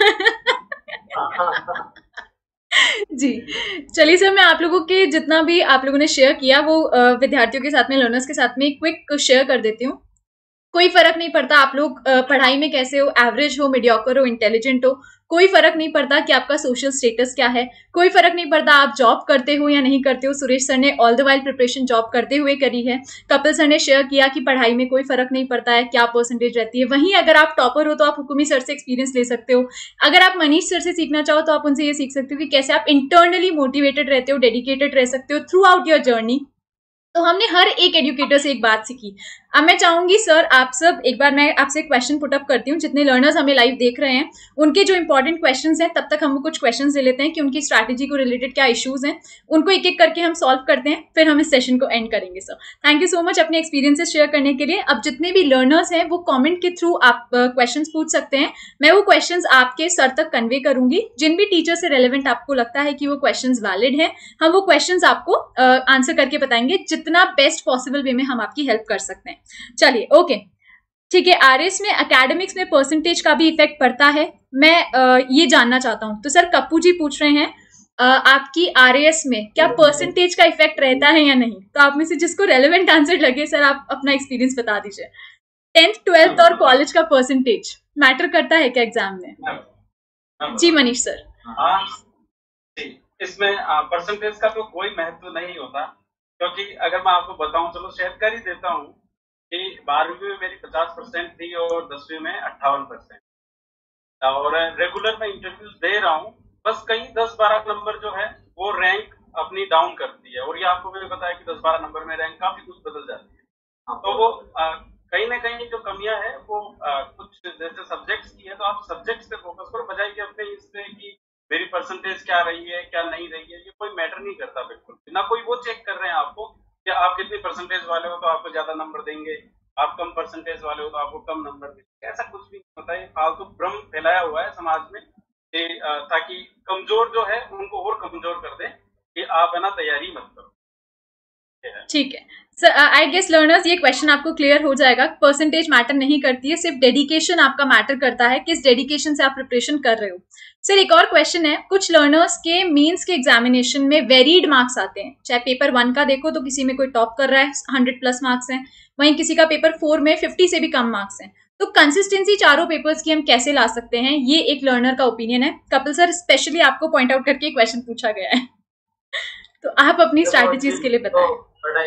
जी चलिए सर, मैं आप लोगों के जितना भी आप लोगों ने शेयर किया वो विद्यार्थियों के साथ में, लर्नर्स के साथ में क्विक शेयर कर देती हूँ। कोई फर्क नहीं पड़ता आप लोग पढ़ाई में कैसे हो, एवरेज हो, मीडियोकर हो, इंटेलिजेंट हो, कोई फर्क नहीं पड़ता कि आपका सोशल स्टेटस क्या है, कोई फर्क नहीं पड़ता आप जॉब करते हो या नहीं करते हो। सुरेश सर ने all the while preparation job करते हुए करी है। कपिल सर ने शेयर किया कि पढ़ाई में कोई फर्क नहीं पड़ता है क्या परसेंटेज रहती है। वहीं अगर आप टॉपर हो तो आप हुकुमी सर से एक्सपीरियंस ले सकते हो। अगर आप मनीष सर से सीखना चाहो तो आप उनसे ये सीख सकते हो कि कैसे आप इंटरनली मोटिवेटेड रहते हो, डेडिकेटेड रह सकते हो थ्रू आउट योर जर्नी। तो हमने हर एक एजुकेटर से एक बात सीखी। अब मैं चाहूंगी सर आप सब एक बार मैं आपसे क्वेश्चन पुट अप करती हूँ, जितने लर्नर्स हमें लाइव देख रहे हैं उनके जो इंपॉर्टेंट क्वेश्चंस हैं, तब तक हम कुछ क्वेश्चंस ले लेते हैं कि उनकी स्ट्रैटेजी को रिलेटेड क्या इश्यूज हैं, उनको एक एक करके हम सॉल्व करते हैं, फिर हम इस सेशन को एंड करेंगे। Sir thank you so much अपने एक्सपीरियंसेस शेयर करने के लिए। अब जितने भी लर्नर्स हैं वो कॉमेंट के थ्रू आप क्वेश्चन पूछ सकते हैं, मैं वो क्वेश्चन आपके सर तक कन्वे करूंगी। जिन भी टीचर से रेलिवेंट आपको लगता है कि वो क्वेश्चन वैलिड है, हम वो क्वेश्चन आपको आंसर uh, करके बताएंगे जितना बेस्ट पॉसिबल वे में हम आपकी हेल्प कर सकते हैं। चलिए ओके ठीक है। आरएस में एकेडमिक्स में परसेंटेज का भी इफेक्ट पड़ता है, मैं आ, ये जानना चाहता हूँ। तो सर कप्पू जी पूछ रहे हैं आ, आपकी आरएस में क्या परसेंटेज का इफेक्ट रहता है या नहीं। तो आप में से जिसको रेलेवेंट आंसर लगे सर आप अपना एक्सपीरियंस बता दीजिए। टेंथ ट्वेल्थ और कॉलेज का परसेंटेज मैटर करता है क्या एग्जाम में? जी मनीष सर। इसमें परसेंटेज का तो कोई महत्व नहीं होता, क्योंकि अगर मैं आपको बताऊं, चलो शेयर कर ही देता हूं कि बारहवीं में मेरी पचास परसेंट थी और दसवीं में अट्ठावन परसेंट, और रेगुलर मैं इंटरव्यूज दे रहा हूं, बस कहीं दस बारह नंबर जो है वो रैंक अपनी डाउन करती है। और ये आपको भी पता है कि दस बारह नंबर में रैंक काफी कुछ बदल जाती है। तो वो आ, कहीं ना कहीं जो कमियां है वो आ, कुछ जैसे सब्जेक्ट्स की है, तो आप सब्जेक्ट्स पे फोकस करो, बजाय कि अपने इससे कि मेरी परसेंटेज क्या रही है क्या नहीं रही है। ये कोई मैटर नहीं करता बिल्कुल, ना कोई वो चेक कर रहे हैं आपको कि आप कितनी परसेंटेज वाले हो तो आपको ज्यादा नंबर देंगे, आप कम परसेंटेज वाले हो तो आपको कम नंबर देंगे। ऐसा कुछ भी नहीं होता है, फालतू भ्रम फैलाया हुआ है समाज में कि ताकि कमजोर जो है उनको और कमजोर कर दे कि आप है ना तैयारी मत करो। ठीक है सर, आई गेस लर्नर्स ये क्वेश्चन आपको क्लियर हो जाएगा। परसेंटेज मैटर नहीं करती है, सिर्फ डेडिकेशन आपका मैटर करता है, किस डेडिकेशन से आप प्रिपरेशन कर रहे हो। सर एक और क्वेश्चन है, कुछ लर्नर्स के मींस के एग्जामिनेशन में वेरीड मार्क्स आते हैं। चाहे पेपर वन का देखो तो किसी में कोई टॉप कर रहा है, हंड्रेड प्लस मार्क्स हैं, वहीं किसी का पेपर फोर में फिफ्टी से भी कम मार्क्स हैं। तो कंसिस्टेंसी चारों पेपर्स की हम कैसे ला सकते हैं, ये एक लर्नर का ओपिनियन है। कपिल सर स्पेशली आपको पॉइंट आउट करके क्वेश्चन पूछा गया है, तो आप अपनी स्ट्रैटेजीज के लिए बताएं।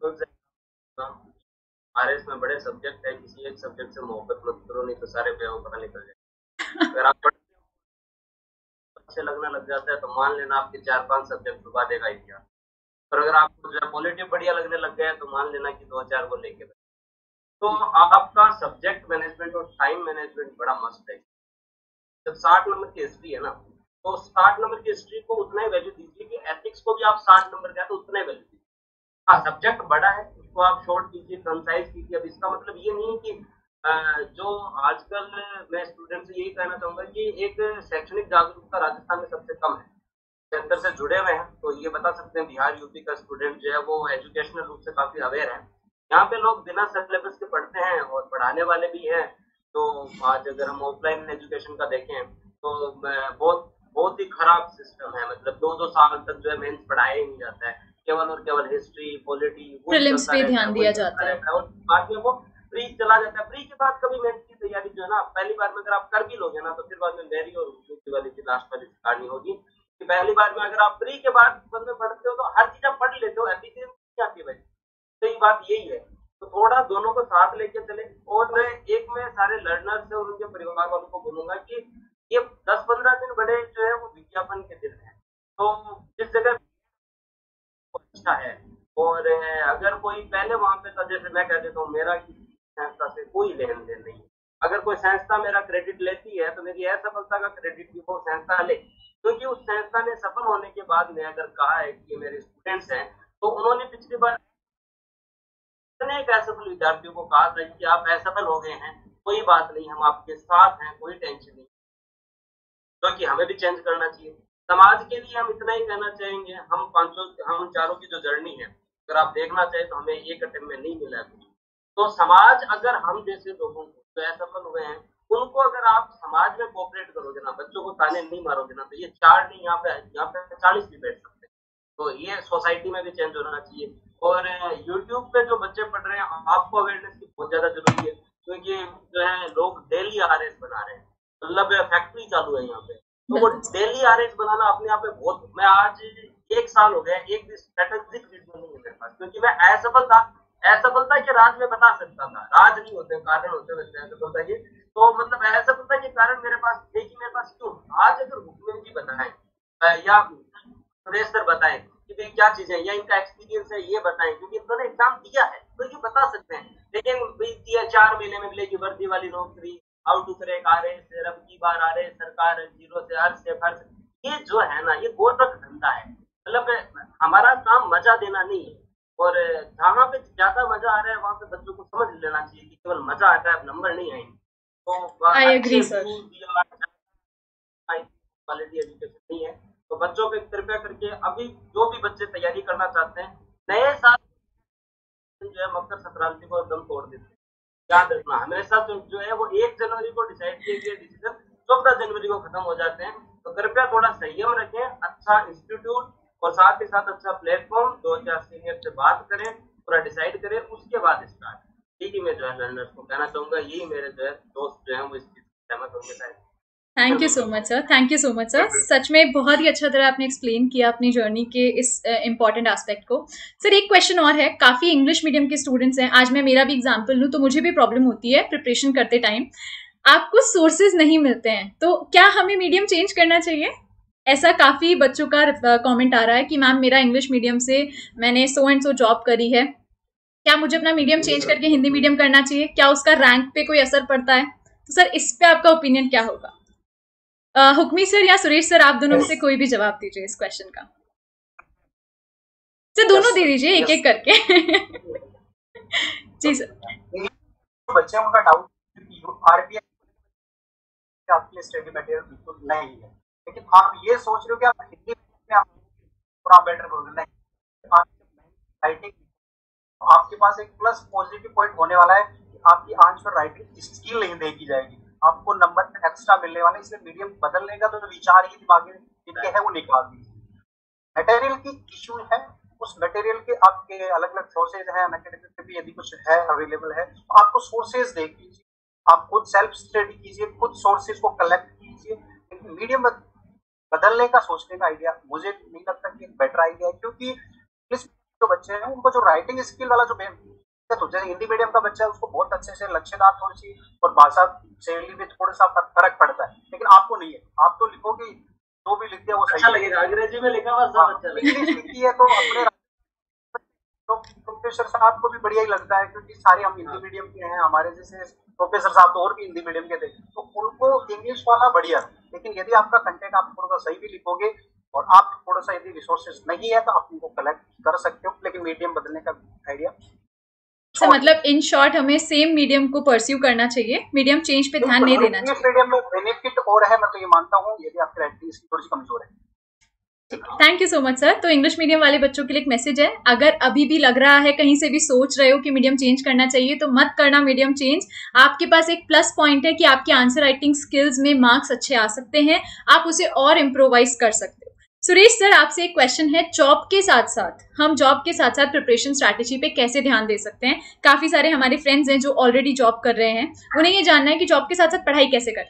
आरएस में बड़े सब्जेक्ट है, किसी एक सब्जेक्ट से मोहब्बत मत करो, नहीं तो सारे बेवकूफ पता निकल जाए। अगर आप अच्छे लगने लग जाता है तो मान लेना आपके चार पांच सब्जेक्ट छुपा देगा इतिहास। और अगर आपको जो पॉलिटिव बढ़िया लगने लग गया है तो मान लेना कि दो चार को लेके। तो आपका सब्जेक्ट मैनेजमेंट और टाइम मैनेजमेंट बड़ा मस्त है। जब साठ नंबर की हिस्ट्री है ना, तो साठ नंबर की हिस्ट्री को उतना ही वैल्यू दीजिए कि एथिक्स को भी आप साठ नंबर का है तो उतना ही वैल्यू दीजिए। हाँ सब्जेक्ट बड़ा है, उसको आप शॉर्ट कीजिए, कंसाइज कीजिए। अब इसका मतलब ये नहीं कि जो आजकल मैं स्टूडेंट से यही कहना चाहूंगा कि एक शैक्षणिक जागरूकता राजस्थान में सबसे कम है। सेंटर से जुड़े हुए हैं तो ये बता सकते हैं, बिहार यूपी का स्टूडेंट जो है वो एजुकेशनल रूप से काफी अवेयर है। यहाँ पे लोग बिना सिलेबस के पढ़ते हैं और पढ़ाने वाले भी हैं। तो आज अगर हम ऑफलाइन एजुकेशन का देखें तो बहुत बहुत ही खराब सिस्टम है। मतलब दो दो साल तक जो है मेंस पढ़ाया ही नहीं जाता है, केवल और केवल हिस्ट्री पॉलिटी प्रीलिम्स पे ध्यान दिया जाता है और बाद में वो प्री चला जाता है। प्री के बाद कभी मेंस की तैयारी जो है ना, पहली बार में अगर आप कर भी लोगे ना तो फिर बाद में मेरी और दूसरी वाली की लास्ट वाली कहानी होगी कि पहली बार में अगर आप प्री के बाद बंद में पढ़ते हो तो हर चीज आप पढ़ लेते हो, एफिशिएंसी नहीं आती भाई। तो ये बात यही है, तो थोड़ा दोनों को साथ लेके चले। और मैं एक में सारे लर्नर्स से और उनके परिवार वालों को बोलूंगा कि ये दस पंद्रह दिन बड़े जो है वो विज्ञापन के दिन है। तो जिस जगह अच्छा है और अगर कोई पहले वहां पे था, जैसे मैं कह देता हूँ मेरा किसी संस्था से कोई लेन देन नहीं है, अगर कोई संस्था मेरा क्रेडिट लेती है तो मेरी असफलता का क्रेडिट भी वो संस्था ले, क्योंकि उस संस्था ने सफल होने के बाद में अगर कहा है कि ये मेरे स्टूडेंट्स हैं, तो उन्होंने पिछली बार अनेक असफल विद्यार्थियों को कहा था कि आप असफल हो गए हैं, कोई बात नहीं, हम आपके साथ हैं, कोई टेंशन नहीं। क्योंकि तो हमें भी चेंज करना चाहिए। समाज के लिए हम इतना ही कहना चाहेंगे, हम पांचों हम चारों की जो जर्नी है अगर आप देखना चाहें तो हमें एक अटेम्प्ट में नहीं मिला कुछ। तो समाज अगर हम जैसे लोगों को जो तो असफल हुए हैं उनको अगर आप समाज में कोऑपरेट करोगे ना, बच्चों को ताने नहीं मारोगे ना, तो ये चार नहीं यहाँ पे यहाँ पे चालीस भी बैठ सकते हैं। तो ये सोसाइटी में भी चेंज होना चाहिए। और यूट्यूब पे जो बच्चे पढ़ रहे हैं, आपको अवेयरनेस की बहुत ज्यादा जरूरी है, क्योंकि जो है लोग डेली आर एस बना रहे हैं, मतलब फैक्ट्री चालू है यहाँ पे, तो वो डेली आर एस बनाना अपने आप में बहुत। मैं आज एक साल हो गया, एक भी स्ट्रेटेजिक वीडियो नहीं है मेरे पास, क्योंकि मैं असफल था। असफलता के राज में बता सकता था, राज नहीं होते, कारण होते वैसे असफलता के। तो मतलब असफलता के कारण मेरे पास थे कि मेरे पास क्यों। आज अगर हुक्म जी बताएं या सुरेश सर बताएं कि भाई क्या चीजें या इनका एक्सपीरियंस है ये बताएं, क्योंकि इन्होंने एग्जाम दिया है तो ये बता सकते हैं। लेकिन भाई दिया चार महीने में मिलेगी वर्दी वाली नौकरी, हाउ टू क्रैक आ रहे से रब की बार आ रहे सरकार जीरो से हर से फर्ज, ये जो है ना ये गोरख धंधा है। मतलब हमारा काम मजा देना नहीं है, और जहाँ पे ज्यादा मजा आ रहा है वहाँ पे बच्चों को समझ लेना चाहिए कि केवल मजा आता है, अब नंबर नहीं आएंगे। तो I agree sir, quality education नहीं है। तो बच्चों पे कृपया करके अभी जो भी बच्चे तैयारी करना चाहते हैं, नए साल जो है मकर संक्रांति को एकदम तोड़ देते हैं। याद रखना हमेशा तो जो है वो एक जनवरी को डिसाइड किए गए डिसीजन चौदह जनवरी को खत्म हो जाते हैं। तो कृपया थोड़ा संयम रखें, अच्छा इंस्टीट्यूट और साथ ही साथ अच्छा प्लेटफॉर्म, दो चार सीनियर से बात करें, पूरा डिसाइड करें, उसके बाद स्टार्ट। ठीक है, मैं जो है लर्नर्स को कहना चाहूंगा, यही मेरे जो है दोस्त जो है वो इस चीज से सहमत होंगे शायद। Thank you so much sir, thank you so much sir, सच में बहुत ही अच्छा तरह आपने एक्सप्लेन किया अपनी जर्नी के इस इंपॉर्टेंट uh, एस्पेक्ट को। सर एक क्वेश्चन और है, काफ़ी इंग्लिश मीडियम के स्टूडेंट्स हैं, आज मैं मेरा भी एग्जांपल लूँ तो मुझे भी प्रॉब्लम होती है प्रिपरेशन करते टाइम, आपको सोर्सेज नहीं मिलते हैं, तो क्या हमें मीडियम चेंज करना चाहिए? ऐसा काफ़ी बच्चों का कमेंट आ रहा है कि मैम मेरा इंग्लिश मीडियम से मैंने सो एंड सो जॉब करी है, क्या मुझे अपना मीडियम चेंज करके हिंदी मीडियम करना चाहिए? क्या उसका रैंक पे कोई असर पड़ता है? तो सर इस पे आपका ओपिनियन क्या होगा? Uh, हुक्मी सर या सुरेश सर, आप दोनों में से कोई भी जवाब दीजिए इस क्वेश्चन का। सर दोनों दे दीजिए एक एक करके। जी सर। बच्चे उनका डाउट आरबीआई आपके स्टडी मटेरियल बिल्कुल नहीं है, लेकिन आप ये सोच रहे हो कि आप हिंदी में आप थोड़ा बेटर करोगे, नहीं, राइटिंग आपके पास एक प्लस पॉजिटिव पॉइंट होने वाला है कि आपकी आंसर राइटिंग स्किल नहीं देखी जाएगी, आपको नंबर एक्स्ट्रा मिलने वाले, इसलिए मीडियम बदलने का तो विचार ही दिमाग में जिनके है वो निकाल दीजिए। मटेरियल की इशू है, उस मटेरियल के आपके अलग अलग सोर्सेज हैं, अनअकैडमिक भी यदि कुछ है अवेलेबल है तो आपको सोर्सेज देख लीजिए, आप खुद सेल्फ स्टडी कीजिए, खुद सोर्सेज को कलेक्ट कीजिए। लेकिन मीडियम बदलने का सोचने का आइडिया मुझे नहीं लगता कि एक बेटर आइडिया है, क्योंकि इस जो बच्चे हैं उनको जो राइटिंग स्किल वाला जो तो जैसे हिंदी मीडियम का बच्चा है उसको बहुत अच्छे से लक्ष्यदार थोड़ी सी और भाषा शैली में थोड़ा सा फर्क पड़ता है, लेकिन आपको नहीं है, आप तो लिखोगे जो भी लिखते हैं वो अच्छा लगेगा, अंग्रेजी में लिखा हुआ सब अच्छा लगेगा, इंग्लिश लिखी है तो अपने तो प्रोफेसर साहब को भी बढ़िया ही लगता है, क्योंकि सारे हम हिंदी मीडियम के हैं, हमारे जैसे प्रोफेसर साहब तो और भी हिंदी मीडियम के थे, तो उनको इंग्लिश वाला बढ़िया। लेकिन यदि आपका कंटेंट आप थोड़ा सा सही भी लिखोगे और आप थोड़ा सा यदि रिसोर्सेज नहीं है तो आप उनको कलेक्ट कर सकते हो, लेकिन मीडियम बदलने का आइडिया सर मतलब इन शॉर्ट हमें सेम मीडियम को परस्यू करना चाहिए, मीडियम चेंज पे ध्यान नहीं देना चाहिए। मीडियम में बेनिफिट और है, मैं तो ये मानता हूँ, यदि आपकी राइटिंग थोड़ी सी कमजोर है। Thank you so much sir. तो इंग्लिश मीडियम वाले बच्चों के लिए एक मैसेज है, अगर अभी भी लग रहा है कहीं से भी सोच रहे हो कि मीडियम चेंज करना चाहिए तो मत करना मीडियम चेंज। आपके पास एक प्लस पॉइंट है कि आपके आंसर राइटिंग स्किल्स में मार्क्स अच्छे आ सकते हैं, आप उसे और इम्प्रोवाइज कर सकते हो। सुरेश सर आपसे एक क्वेश्चन है, जॉब के साथ साथ हम जॉब के साथ साथ प्रिपरेशन स्ट्रैटेजी पे कैसे ध्यान दे सकते हैं? काफी सारे हमारे फ्रेंड्स हैं जो ऑलरेडी जॉब कर रहे हैं, उन्हें ये जानना है कि जॉब के साथ साथ पढ़ाई कैसे करें।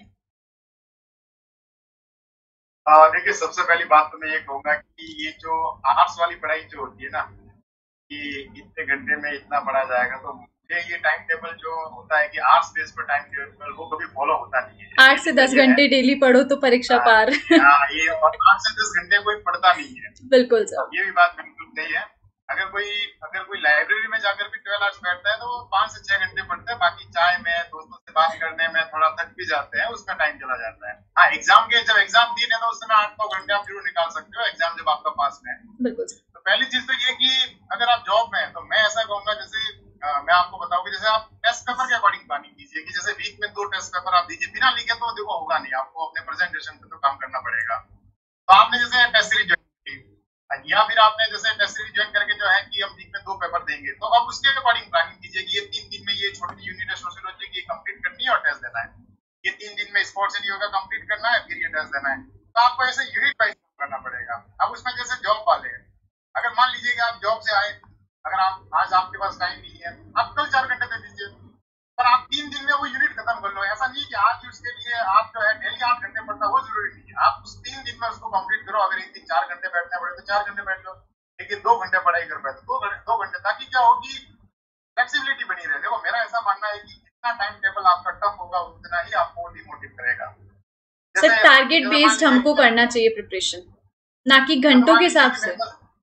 देखिए सबसे पहली बात तो मैं ये कहूंगा कि ये जो आर्ट्स वाली पढ़ाई जो होती है ना कि इतने घंटे में इतना पढ़ा जाएगा, तो मुझे ये टाइम टेबल जो होता है कि आर्ट्स बेस पर टाइम टेबल वो कभी फॉलो होता नहीं है। आठ से दस घंटे डेली पढ़ो तो परीक्षा पार। हाँ, ये आठ से दस घंटे कोई पढ़ता नहीं है, बिल्कुल सर, ये भी बात बिल्कुल सही है। अगर कोई अगर कोई लाइब्रेरी में जाकर भी ट्वेल्व आवर्स बैठता है तो वो पाँच से छह घंटे पढ़ता है, बाकी चाय में दोस्तों से बात करने में थोड़ा थक भी जाते हैं, उसमें टाइम चला जाता है। हाँ, एग्जाम के जब एग्जाम दिए तो उस समय आठ नौ घंटे आप जरूर निकाल सकते हो, एग्जाम जब आपका पास में है। बिल्कुल। तो पहली चीज तो ये कि अगर आप जॉब में हैं तो मैं ऐसा कहूंगा, जैसे आ, मैं आपको बताऊं कि जैसे आप टेस्ट पेपर के अकॉर्डिंग प्लानिंग कीजिए कि जैसे वीक में दो टेस्ट पेपर आप दीजिए, बिना लिखे तो देखो होगा नहीं, आपको अपने प्रेजेंटेशन पे तो काम करना पड़ेगा। तो आपने जैसे टेस्ट सीरीज ज्वाइन की या फिर आपने जैसे टेस्ट सीरीज ज्वाइन करके जो है कि हम वीक में दो पेपर देंगे, तो अब उसके अकॉर्डिंग प्लानिंग कीजिए कि ये तीन दिन में ये छोटी यूनिट है सोशियोलॉजी की कंप्लीट करनी है और टेस्ट देना है, ये तीन दिन में स्पोर्ट्स एंड योगा कंप्लीट करना है, फिर ये टेस्ट देना है। तो आपको ऐसे यूनिट वाइज करना पड़ेगा। अब उसमें जैसे जॉब वाले हैं, अगर मान लीजिए कि आप जॉब से आए, अगर आप आज आपके पास टाइम नहीं है, आप कल चार घंटे दे दीजिए, पर आप तीन दिन में वो यूनिट खत्म कर लो। ऐसा नहीं कि आज उसके लिए आप जो है डेली आठ घंटे पढ़ना वो जरूरी नहीं है, आप उस तीन दिन में उसको कंप्लीट करो। अगर एक दिन चार घंटे बैठना पड़े तो चार घंटे बैठ लो, लेकिन दो घंटे पढ़ाई कर पाए तो दो घंटे दो घंटे ताकि क्या होगी, फ्लेक्सिबिलिटी बनी रहे। देखो मेरा ऐसा मानना है कि जितना टाइम टेबल आपका टफ होगा उतना ही आपको डिमोटिव करेगा। सर टारगेट बेस्ड हमको करना चाहिए प्रिपरेशन, ना कि घंटों के हिसाब से।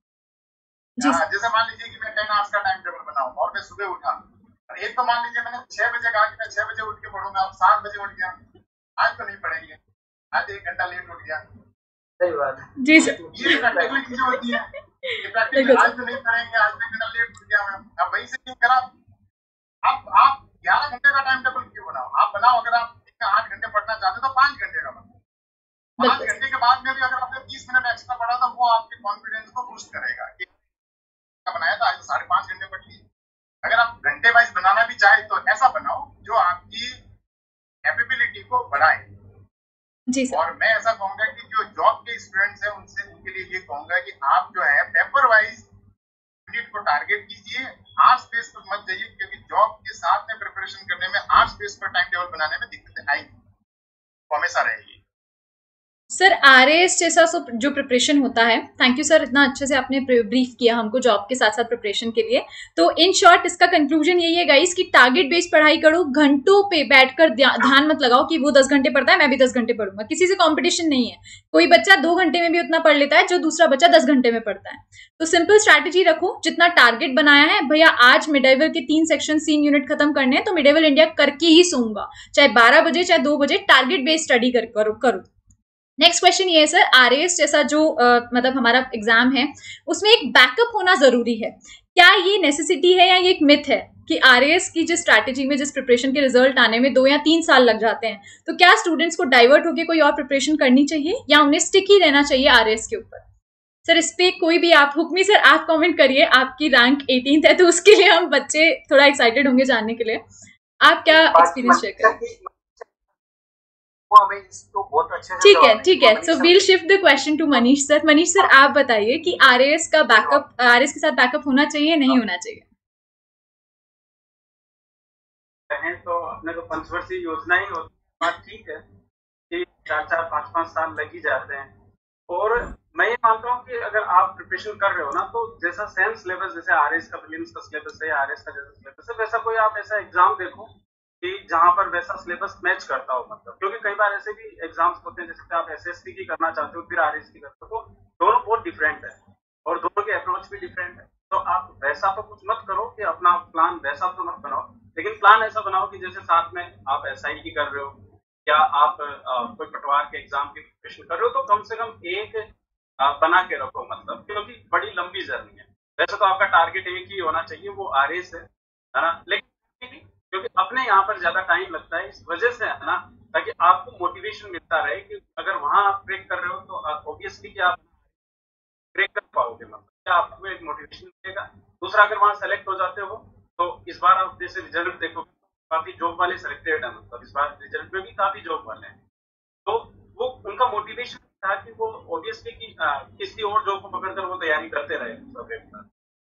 जी जैसे मान लीजिए कि मैं टेन आवर्स का टाइम टेबल बनाऊं और मैं सुबह उठा, और एक तो मान लीजिए मैंने छह बजे कहा कि मैं छह बजे उठ के पढ़ूंगा, अब सात बजे उठ गया, आज तो नहीं पढ़ेंगे, आज एक घंटा लेट उठ गया। सही बात है जी सर, ये प्रैक्टिकली चीजें होती है, ये प्रैक्टिकली आज तो नहीं पढ़ेंगे, आज एक घंटा लेट उठ गया मैं, अब वही से क्यों करा। अब आप ग्यारह घंटे का टाइम टेबल क्यों बनाओ, आप बनाओ अगर आप आठ घंटे पढ़ना चाहते हो तो पांच घंटे का बनाओ। पांच घंटे के बाद में भी अगर आपने तीस मिनट एक्स्ट्रा पढ़ा तो वो आपके कॉन्फिडेंस को बूस्ट करेगा कि बनाया था आज तो साढ़े पांच घंटे पढ़ लिए। अगर आप घंटे वाइज बनाना भी चाहे तो ऐसा बनाओ जो आपकी कैपेबिलिटी को बढ़ाए। जी सर। और मैं ऐसा कहूंगा कि जो जॉब के स्टूडेंट्स हैं उनसे उनके लिए ये कहूंगा कि आप जो है पेपर वाइज यूनिट को टारगेट कीजिए, आर्ट्स बेस पर मत जाइए, क्योंकि जॉब के साथ में प्रिपरेशन करने में आर्ट्स बेस पर टाइम टेबल बनाने में दिक्कतें आएंगी, वो हमेशा रहेगी। सर आरएएस जैसा जो प्रिपरेशन होता है, थैंक यू सर, इतना अच्छे से आपने ब्रीफ किया हमको जॉब के साथ साथ प्रिपरेशन के लिए। तो इन शॉर्ट इसका कंक्लूजन यही है गाइस कि टारगेट बेस्ड पढ़ाई करो, घंटों पे बैठकर ध्यान मत लगाओ कि वो दस घंटे पढ़ता है मैं भी दस घंटे पढ़ूंगा, किसी से कंपटीशन नहीं है। कोई बच्चा दो घंटे में भी उतना पढ़ लेता है जो दूसरा बच्चा दस घंटे में पढ़ता है। तो सिंपल स्ट्रैटेजी रखो, जितना टारगेट बनाया है भैया आज मिडेवल के तीन सेक्शन तीन यूनिट खत्म करने हैं तो मिडेवल इंडिया करके ही सोऊंगा, चाहे बारह बजे चाहे दो बजे टारगेट बेस्ड स्टडी कर करो करो नेक्स्ट क्वेश्चन ये है सर, आरएएस जैसा जो आ, मतलब हमारा एग्जाम है उसमें एक बैकअप होना जरूरी है, क्या ये नेसेसिटी है या ये एक मिथ है कि आरएएस की जिस स्ट्रैटेजी में जिस प्रिपरेशन के रिजल्ट आने में दो या तीन साल लग जाते हैं, तो क्या स्टूडेंट्स को डाइवर्ट होकर कोई और प्रिपरेशन करनी चाहिए या उन्हें स्टिक ही रहना चाहिए आरएएस के ऊपर? सर इस पे कोई भी आप, हुक्मी सर आप कमेंट करिए, आपकी रैंक एटीन्थ है तो उसके लिए हम बच्चे थोड़ा एक्साइटेड होंगे जानने के लिए, आप क्या एक्सपीरियंस शेयर करें? ठीक है ठीक है, so we'll shift the question to Manish sir. Manish sir आप बताइए कि आरएएस का बैकअप, आरएएस के साथ बैकअप होना चाहिए नहीं होना चाहिए? कहें तो अपने तो पंचवर्षीय योजना ही होती है, बात ठीक है कि चार चार पाँच पाँच साल लग ही जाते हैं। और मैं ये मानता हूँ कि अगर आप प्रिपरेशन कर रहे हो ना, तो जैसा सेम सिलेबस जैसे आरएएस का प्रीलिम्स का सिलेबस है, आरएएस का जैसा सिलेबस है, वैसा कोई आप ऐसा एग्जाम देखो कि जहां पर वैसा सिलेबस मैच करता हो, मतलब क्योंकि कई बार ऐसे भी एग्जाम्स होते हैं जैसे आप एसएससी की करना चाहते हो फिर आरएएस की करते हो, तो दोनों बहुत डिफरेंट है और दोनों के अप्रोच भी डिफरेंट है। तो आप वैसा तो कुछ मत करो कि अपना प्लान वैसा तो मत बनाओ, लेकिन प्लान ऐसा बनाओ कि जैसे साथ में आप एसआई की कर रहे हो या आप आ, कोई पटवार के एग्जाम की प्रिपरेशन कर रहे हो, तो कम से कम एक आ, बना के रखो, मतलब क्योंकि बड़ी लंबी जर्नी है। वैसे तो आपका टारगेट एक ही होना चाहिए, वो आरएएस है ना, लेकिन क्योंकि अपने यहाँ पर ज्यादा टाइम लगता है इस वजह से है ना, ताकि आपको मोटिवेशन मिलता रहे कि अगर वहां आप ब्रेक कर रहे हो तो ऑब्वियसली कि आप ब्रेक कर पाओगे, मतलब आपको एक मोटिवेशन मिलेगा। दूसरा, अगर वहां सेलेक्ट हो जाते हो तो इस बार आप जैसे रिजल्ट देखो, काफी जॉब वाले सिलेक्टेड है, मतलब इस बार रिजल्ट में भी काफी जॉब वाले हैं, तो वो उनका मोटिवेशन था कि वो ऑब्वियसली कि किसी और जॉब को पकड़कर वो तैयारी करते रहे सब।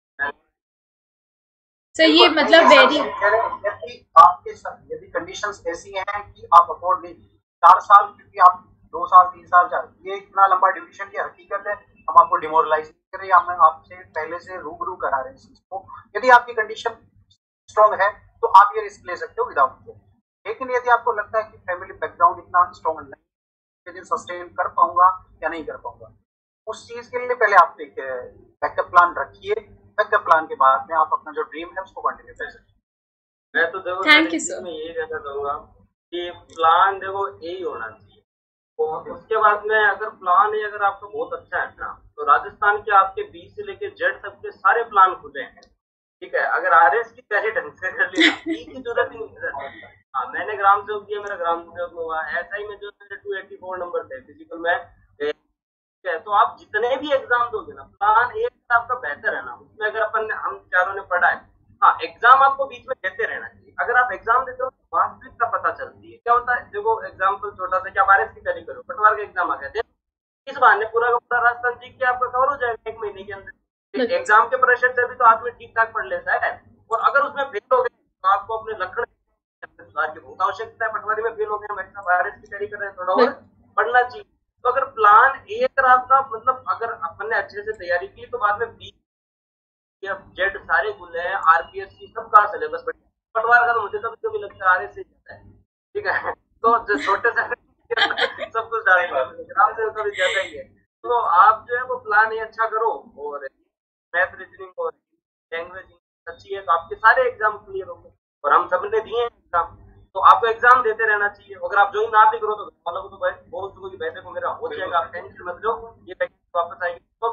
सर ये मतलब वेरी यदि आपके यदि कंडीशंस ऐसी हैं कि आप अफोर्ड नहीं, चार साल क्योंकि आप दो साल तीन साल चार, ये इतना लंबा ड्यूरेशन की हकीकत है, हम आपको डिमोरलाइज नहीं कर रहे, हम आपसे पहले से रूबरू करा रहे हैं इस चीज को। यदि आपकी कंडीशन स्ट्रॉन्ग है तो आप ये रिस्क ले सकते हो विदाउट केयर, लेकिन यदि आपको लगता है कि फैमिली बैकग्राउंड इतना स्ट्रॉन्ग नहीं, यदि सस्टेन कर पाऊंगा या नहीं कर पाऊंगा, उस चीज के लिए पहले आप एक बैकअप प्लान रखिए, बैकअप प्लान के बाद में आप अपना जो ड्रीम है उसको कंटिन्यू कर सकते हैं। मैं तो देखो थैंक यू सर। मैं यही कहना चाहूंगा कि प्लान देखो यही होना चाहिए। और उसके बाद में अगर प्लान है अगर आपका बहुत अच्छा है ना, तो राजस्थान के आपके बी से लेके जेड तक के सारे प्लान खुले हैं, ठीक है। अगर आर एस की तैयारी ढंग से कर ली ई की जरूरत ही नहीं है। हाँ, मैंने ग्राम सेवक दिया, मेरा ग्राम सेवक में हुआ। एस आई में जो मेरे टू एटी फोर नंबर थे फिजिकल में, है तो आप जितने भी एग्जाम दोगे ना, प्लान एक आपका बेहतर है ना। उसमें अगर अपन हम चारों ने पढ़ा है, हाँ एग्जाम आपको बीच में देते रहना चाहिए। अगर आप एग्जाम देते हो तो वास्तविकता पता चलती है। क्या होता है, देखो एग्जाम्पल छोटा सा, क्या बारिश की तैयारी करो, पटवार का एग्जाम आ गया, इस बहाने पूरा का पूरा राजस्थान जी के आपका कवर हो जाएगा एक महीने के अंदर। एग्जाम के प्रेशर से भी तो आदमी ठीक ठाक पढ़ लेता है, और अगर उसमें फेल हो गए तो आपको अपने लक्षण सुधार की बहुत आवश्यकता है। पटवारी में फेल हो गए, हम बारिश की तैयारी कर रहे हैं, थोड़ा और पढ़ना चाहिए। तो अगर प्लान ए अगर आपका मतलब अगर अपन ने अच्छे से तैयारी की तो बाद में बी जेड सारे खुले हैं, आरपीएससी सबका सिलेबस पटवार का तो मुझे तो भी लगता है आरएस से ज्यादा है, ठीक है। तो छोटे से सब कुछ डालेगा, ग्राम से तो ज्यादा ही है। तो आप जो है वो प्लान ये अच्छा करो, और मैथ रीजनिंग और लैंग्वेज अच्छी है तो आपके सारे एग्जाम क्लियर होंगे। और हम सबने दिए हैं एग्जाम, तो आपको एग्जाम देते रहना चाहिए। अगर आप ज्वाइन ना भी करो तो वालों को तो बहुत चुको कि बेटे को मेरा हो जाएगा, आप टेंशन मत लो, ये पैकेज वापस आएगी तो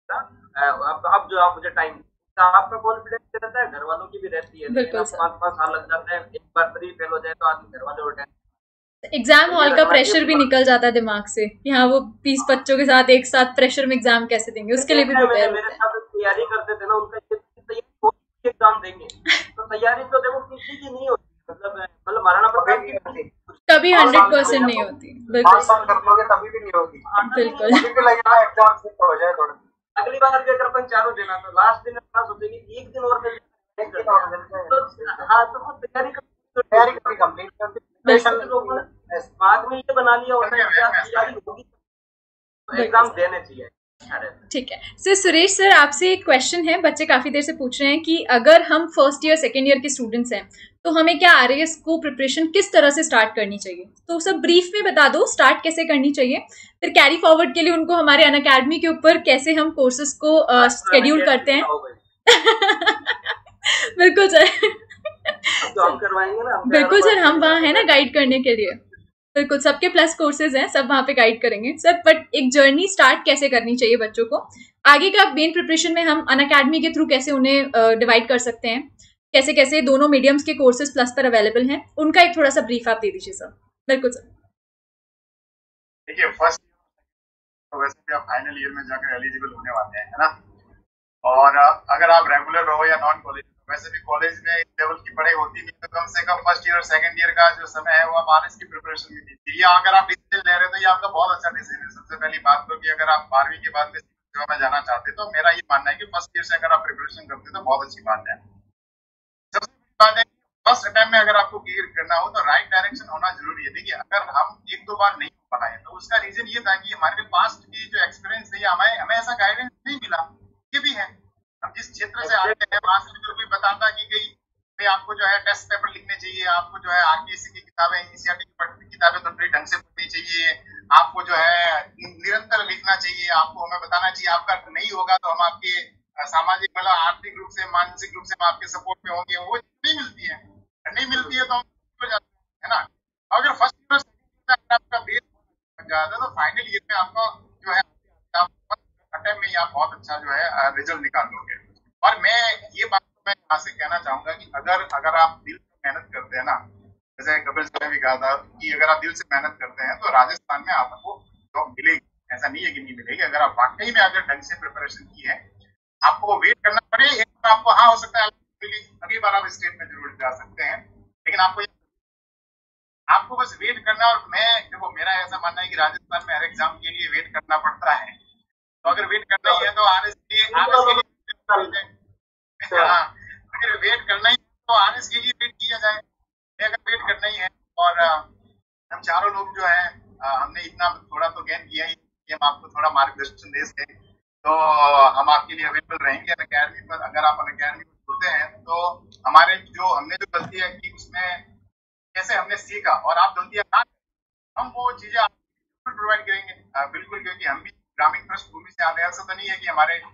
अब अब जो आप मुझे टाइम आपका कॉन्फिडेंस रहता है, घर वालों की भी रहती है। पाँच पाँच साल लग जाते हैं, एक बार फ्री फेल हो जाए तो आदमी घर वाले उठे। एग्जाम हॉल का प्रेशर भी निकल जाता है दिमाग से कि हाँ वो तीस बच्चों के साथ एक साथ प्रेशर में एग्जाम कैसे देंगे, उसके लिए भी प्रिपेयर मेरे साथ तैयारी करते थे ना, उनका एग्जाम देंगे तो तैयारी तो देखो किसी की नहीं होती, मतलब मतलब महाराणा प्रताप की कभी हंड्रेड परसेंट नहीं होती। बिल्कुल तभी भी नहीं होगी, बिल्कुल एग्जाम से हो जाए थोड़ा। अगली बार भी अगर अपन चारों देना तो लास्ट दिन अपना सोचेंगे एक दिन और मिल तो हाँ तो वो तैयारी तैयारी कभी कंप्लीट करते लोगों ने दिमाग में ये बना लिया होता है तैयारी होगी तो एग्जाम देने चाहिए। ठीक है सर। सुरेश सर आपसे एक क्वेश्चन है, बच्चे काफी देर से पूछ रहे हैं कि अगर हम फर्स्ट ईयर सेकेंड ईयर के स्टूडेंट्स हैं तो हमें क्या आरएएस को प्रिपरेशन किस तरह से स्टार्ट करनी चाहिए, तो सब ब्रीफ में बता दो स्टार्ट कैसे करनी चाहिए, फिर कैरी फॉरवर्ड के लिए उनको हमारे अनअकैडमी के ऊपर कैसे हम कोर्सेज को शेड्यूल करते हैं। बिल्कुल सर, बिल्कुल सर, हम वहाँ है ना गाइड करने के लिए। बिल्कुल, सबके प्लस कोर्सेज हैं, सब वहाँ पे गाइड करेंगे सर। बट एक जर्नी स्टार्ट कैसे करनी चाहिए बच्चों को, आगे का मेन प्रिपरेशन में हम अनअकैडमी के थ्रू कैसे उन्हें डिवाइड कर सकते हैं, कैसे कैसे दोनों मीडियम्स के कोर्सेज प्लस पर अवेलेबल हैं, उनका एक थोड़ा सा ब्रीफ आप दे दीजिए सर। बिल्कुल सर। देखिए फर्स्ट तो वैसे भी आप फाइनल ईयर में जाकर एलिजिबल होने वाले हैं, है ना। और अगर आप रेगुलर रहो या नॉन कॉलेज, वैसे भी कॉलेज में इस लेवल की पढ़ाई होती नहीं, तो कम से कम फर्स्ट ईयर और सेकंड ईयर का जो समय है वो आप आरएस की प्रिपरेशन में दीजिए। या अगर आप डिसीजन ले रहे हो तो ये आपका बहुत अच्छा डिसीजन है। सबसे पहली बात तो कि अगर आप बारहवीं के बाद में सेवा में जाना चाहते तो मेरा ये मानना है कि फर्स्ट ईयर से अगर आप प्रिपरेशन करते तो बहुत अच्छी बात है। सबसे बड़ी बात है फर्स्ट अटेम्प्ट में अगर आपको क्लियर करना हो तो राइट डायरेक्शन होना जरूरी है। देखिए अगर हम एक दो बार नहीं हो पाए तो उसका रीजन ये था कि हमारे पास्ट की जो एक्सपीरियंस है हमें हमें ऐसा गाइडेंस नहीं मिला। ये भी है, हम जिस क्षेत्र से आते हैं वहां से अगर कोई बताता कि गई भाई आपको जो है टेस्ट पेपर लिखने चाहिए, आपको जो है आरपीएससी की किताबें एनसीईआरटी की किताबें तो ढंग से पढ़नी चाहिए, आपको जो है निरंतर लिखना चाहिए, आपको हमें बताना चाहिए, आपका नहीं होगा तो हम आपके सामाजिक मतलब आर्थिक रूप से मानसिक रूप से हम आपके सपोर्ट में होंगे, वो नहीं मिलती है। नहीं मिलती है तो हम हो जाते हैं ना। अगर फर्स्ट ईयर सेकंड आपका बेस बन जाता है तो फाइनल ईयर में आपका जो है अटेम्प्ट में ही आप बहुत अच्छा जो है रिजल्ट निकाल लोगे। और मैं ये बात मैं यहाँ से कहना चाहूंगा कि अगर अगर आप दिल से मेहनत करते हैं ना, जैसे कपिल सर ने भी कहा था कि अगर आप दिल से मेहनत करते हैं तो राजस्थान में आपको जॉब मिलेगी। ऐसा नहीं है कि नहीं मिलेगी। अगर आप वाकई में अगर ढंग से प्रिपरेशन की है, आपको वेट करना पड़े, एक बार आपको हाँ हो सकता है अगली बार आप स्टेट में जरूर जा सकते हैं, लेकिन आपको आपको बस वेट करना। और मैं देखो मेरा ऐसा मानना है कि राजस्थान में हर एग्जाम के लिए वेट करना पड़ता है, तो अगर वेट करना ही है तो आरएस के लिए आरएस के लिए हाँ अगर वेट करना ही तो आरएस के लिए वेट किया जाए। अगर वेट करना ही है और हम चारों लोग जो है हमने इतना थोड़ा तो गेन किया ही कि हम आपको थोड़ा मार्गदर्शन दे सके, तो हम आपके लिए अवेलेबल रहेंगे अनअकैडमी पर। अगर आप अनअकैडमी पर जुड़ते हैं तो हमारे जो हमने जो गलती है कि उसमें कैसे हमने सीखा और आप गलतियां ना हम वो चीजें आपको प्रोवाइड करेंगे बिल्कुल, क्योंकि हम भी ग्रामीण पृष्ठभूमि से आते हैं। ऐसा तो नहीं है कि हमारे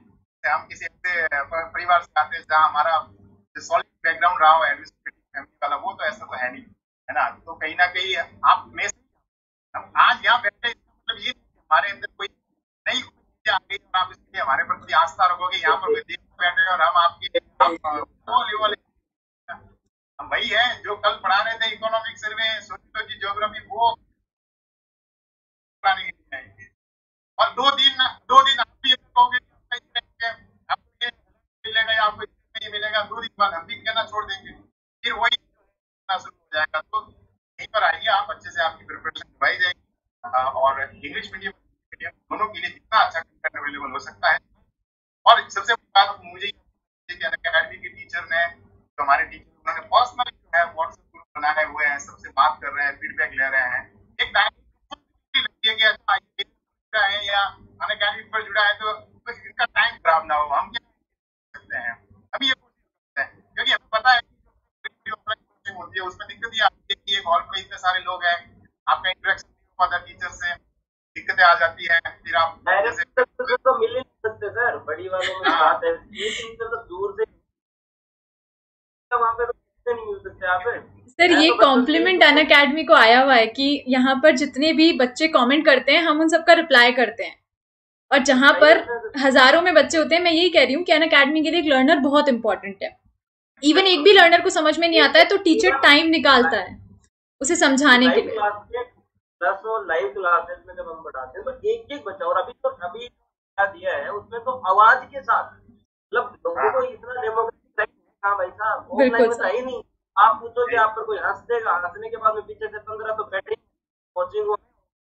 हैं, हम किसी ऐसे परिवार से आते हैं जहाँ हमारा सॉलिड बैकग्राउंड रहा हो एडमिनिस्ट्रेटिव फैमिली वाला, वो तो ऐसा तो है नहीं, है ना। तो कहीं ना कहीं आप में आज यहाँ बैठे मतलब ये हमारे अंदर कोई नई चीजें आ गई और आप इसलिए हमारे प्रति आस्था रखोगे, यहाँ पर कोई देख बैठे और हम आपके आप वो लेवल हम वही है जो कल पढ़ा रहे थे इकोनॉमिक सर्वे, सोशियोलॉजी, ज्योग्राफी, वो पढ़ाने के लिए। और दो दिन दो दिन आप भी कहोगे आपको ये मिलेगा या आपको ये मिलेगा, दो दिन बाद हम भी कहना छोड़ देंगे, फिर वही शुरू हो जाएगा। तो यहीं पर आइए आप, अच्छे से आपकी प्रिपरेशन करवाई जाएगी और इंग्लिश मीडियम मीडियम दोनों के लिए जितना अच्छा कंटेंट अवेलेबल हो सकता है। और सबसे बड़ी बात मुझे अकेडमी के टीचर ने, जो हमारे टीचर, उन्होंने पर्सनली जो है व्हाट्सएप ग्रुप बनाए हुए हैं, सबसे बात कर रहे हैं, फीडबैक ले रहे हैं। एक टाइम लगती है कि अच्छा जुड़ा है या अनअकैडमी पर जुड़ा है तो इनका टाइम खराब ना हो, हम क्या सकते हैं, अभी ये कोशिश करते हैं, क्योंकि हमें पता है कोचिंग होती है उसमें दिक्कत ये आती है कि एक हॉल में इतने सारे लोग हैं, आपका इंटरेक्शन अदर टीचर से दिक्कतें आ जाती है, फिर आप तो मिल ही नहीं सकते सर, बड़ी वालों में बात है, तो दूर से वहाँ पे तो नहीं मिल सकते आप। सर ये कॉम्प्लीमेंट अनअकैडमी को आया हुआ है कि यहाँ पर जितने भी बच्चे कमेंट करते हैं हम उन सबका रिप्लाई करते हैं, और जहाँ पर हजारों में बच्चे होते हैं, मैं यही कह रही हूँ कि अनअकैडमी के लिए एक लर्नर बहुत इंपॉर्टेंट है। इवन एक भी लर्नर को समझ में नहीं आता है तो टीचर टाइम निकालता है उसे समझाने के लिए। प्लस और लाइव क्लासेस में जब हम पढ़ाते हैं तो एक एक बच्चा, और अभी तो अभी दिया है उसमें तो आवाज के साथ, मतलब लोगों को इतना डेमोक्रेटिक है भाई साहब, ऑफलाइन में ही नहीं। आप पूछो कि आप पर कोई हंस देगा, हंसने के बाद में पीछे से पंद्रह तो बैटरी कोचिंग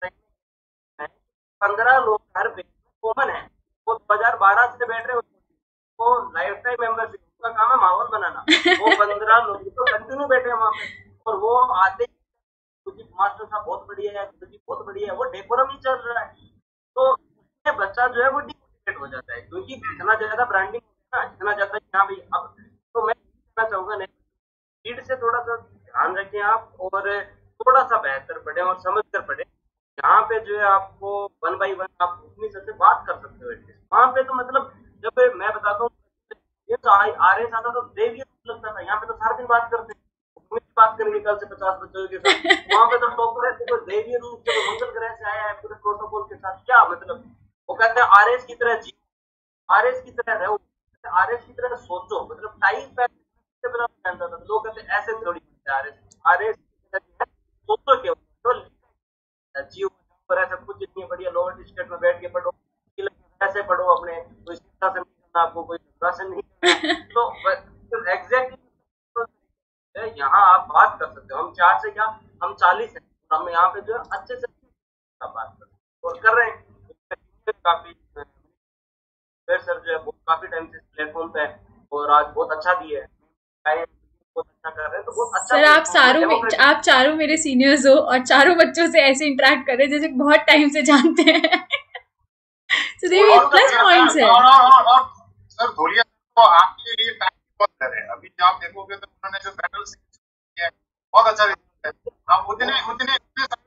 पंद्रह लोग घर पे कॉमन है, वो दो हजार बारह से बैठ रहे, वो लाइफ टाइम मेंबरशिप का काम है माहौल बनाना, वो पंद्रह लोग तो कंटिन्यू बैठे हैं वहाँ पे, और वो आते मास्टर साहब बहुत बढ़िया है, बहुत बढ़िया है, वो डेकोरम ही चल रहा है। तो बच्चा जो है वो डिमोटिवेट हो जाता है, क्योंकि इतना ज्यादा ब्रांडिंग है ना, इतना ज्यादा यहाँ भी। अब तो मैं कहना चाहूंगा नहीं, स्पीड से थोड़ा सा ध्यान रखें आप, और थोड़ा सा बेहतर पढ़े और समझ कर पढ़े। यहाँ पे जो है आपको वन बाई वन आप अपनी सबसे बात कर सकते हो एटलीस्ट। वहाँ पे तो मतलब जब मैं बताता हूँ ये तो आ रहे था तो देवी लगता था, यहाँ पे तो सारा दिन बात करते हैं, बात करेंगे कल से पचास बच्चों के साथ। वहाँ पे तो टॉपर है तो देवीय रूप से मंगल ग्रह से आया है पूरे प्रोटोकॉल के साथ, क्या मतलब वो कहते हैं आर एस की तरह जी, आर एस की तरह रहो, आर एस की तरह सोचो, मतलब टाइप जानता था, लोग कहते हैं ऐसे थोड़ी आर एस आर एस सोचो के जियो पर ऐसा कुछ इतनी बढ़िया लोअर स्टेट में बैठ के पढ़ो, ऐसे पढ़ो अपने, कोई शासन नहीं करना आपको, कोई शासन नहीं तो एग्जैक्टली यहाँ आप बात कर सकते हो। हम चार से क्या हम चालीस हैं, हम यहाँ पे जो है अच्छे से बात कर सकते और कर रहे हैं। काफी सर जो है वो काफी टाइम से प्लेटफॉर्म पे और आज बहुत अच्छा दिया है, बहुत अच्छा कर रहे हैं, तो बहुत अच्छा। सर आप चारों आप चारों मेरे सीनियर्स हो और चारों बच्चों से ऐसे इंटरेक्ट कर रहे हैं जैसे बहुत टाइम से जानते हैं। तो देखिए प्लस पॉइंट्स है। सर धोलिया तो आपके लिए टाइम बहुत है, अभी जो आप देखोगे तो उन्होंने जो बैटल किया बहुत अच्छा है। आप उतने उतने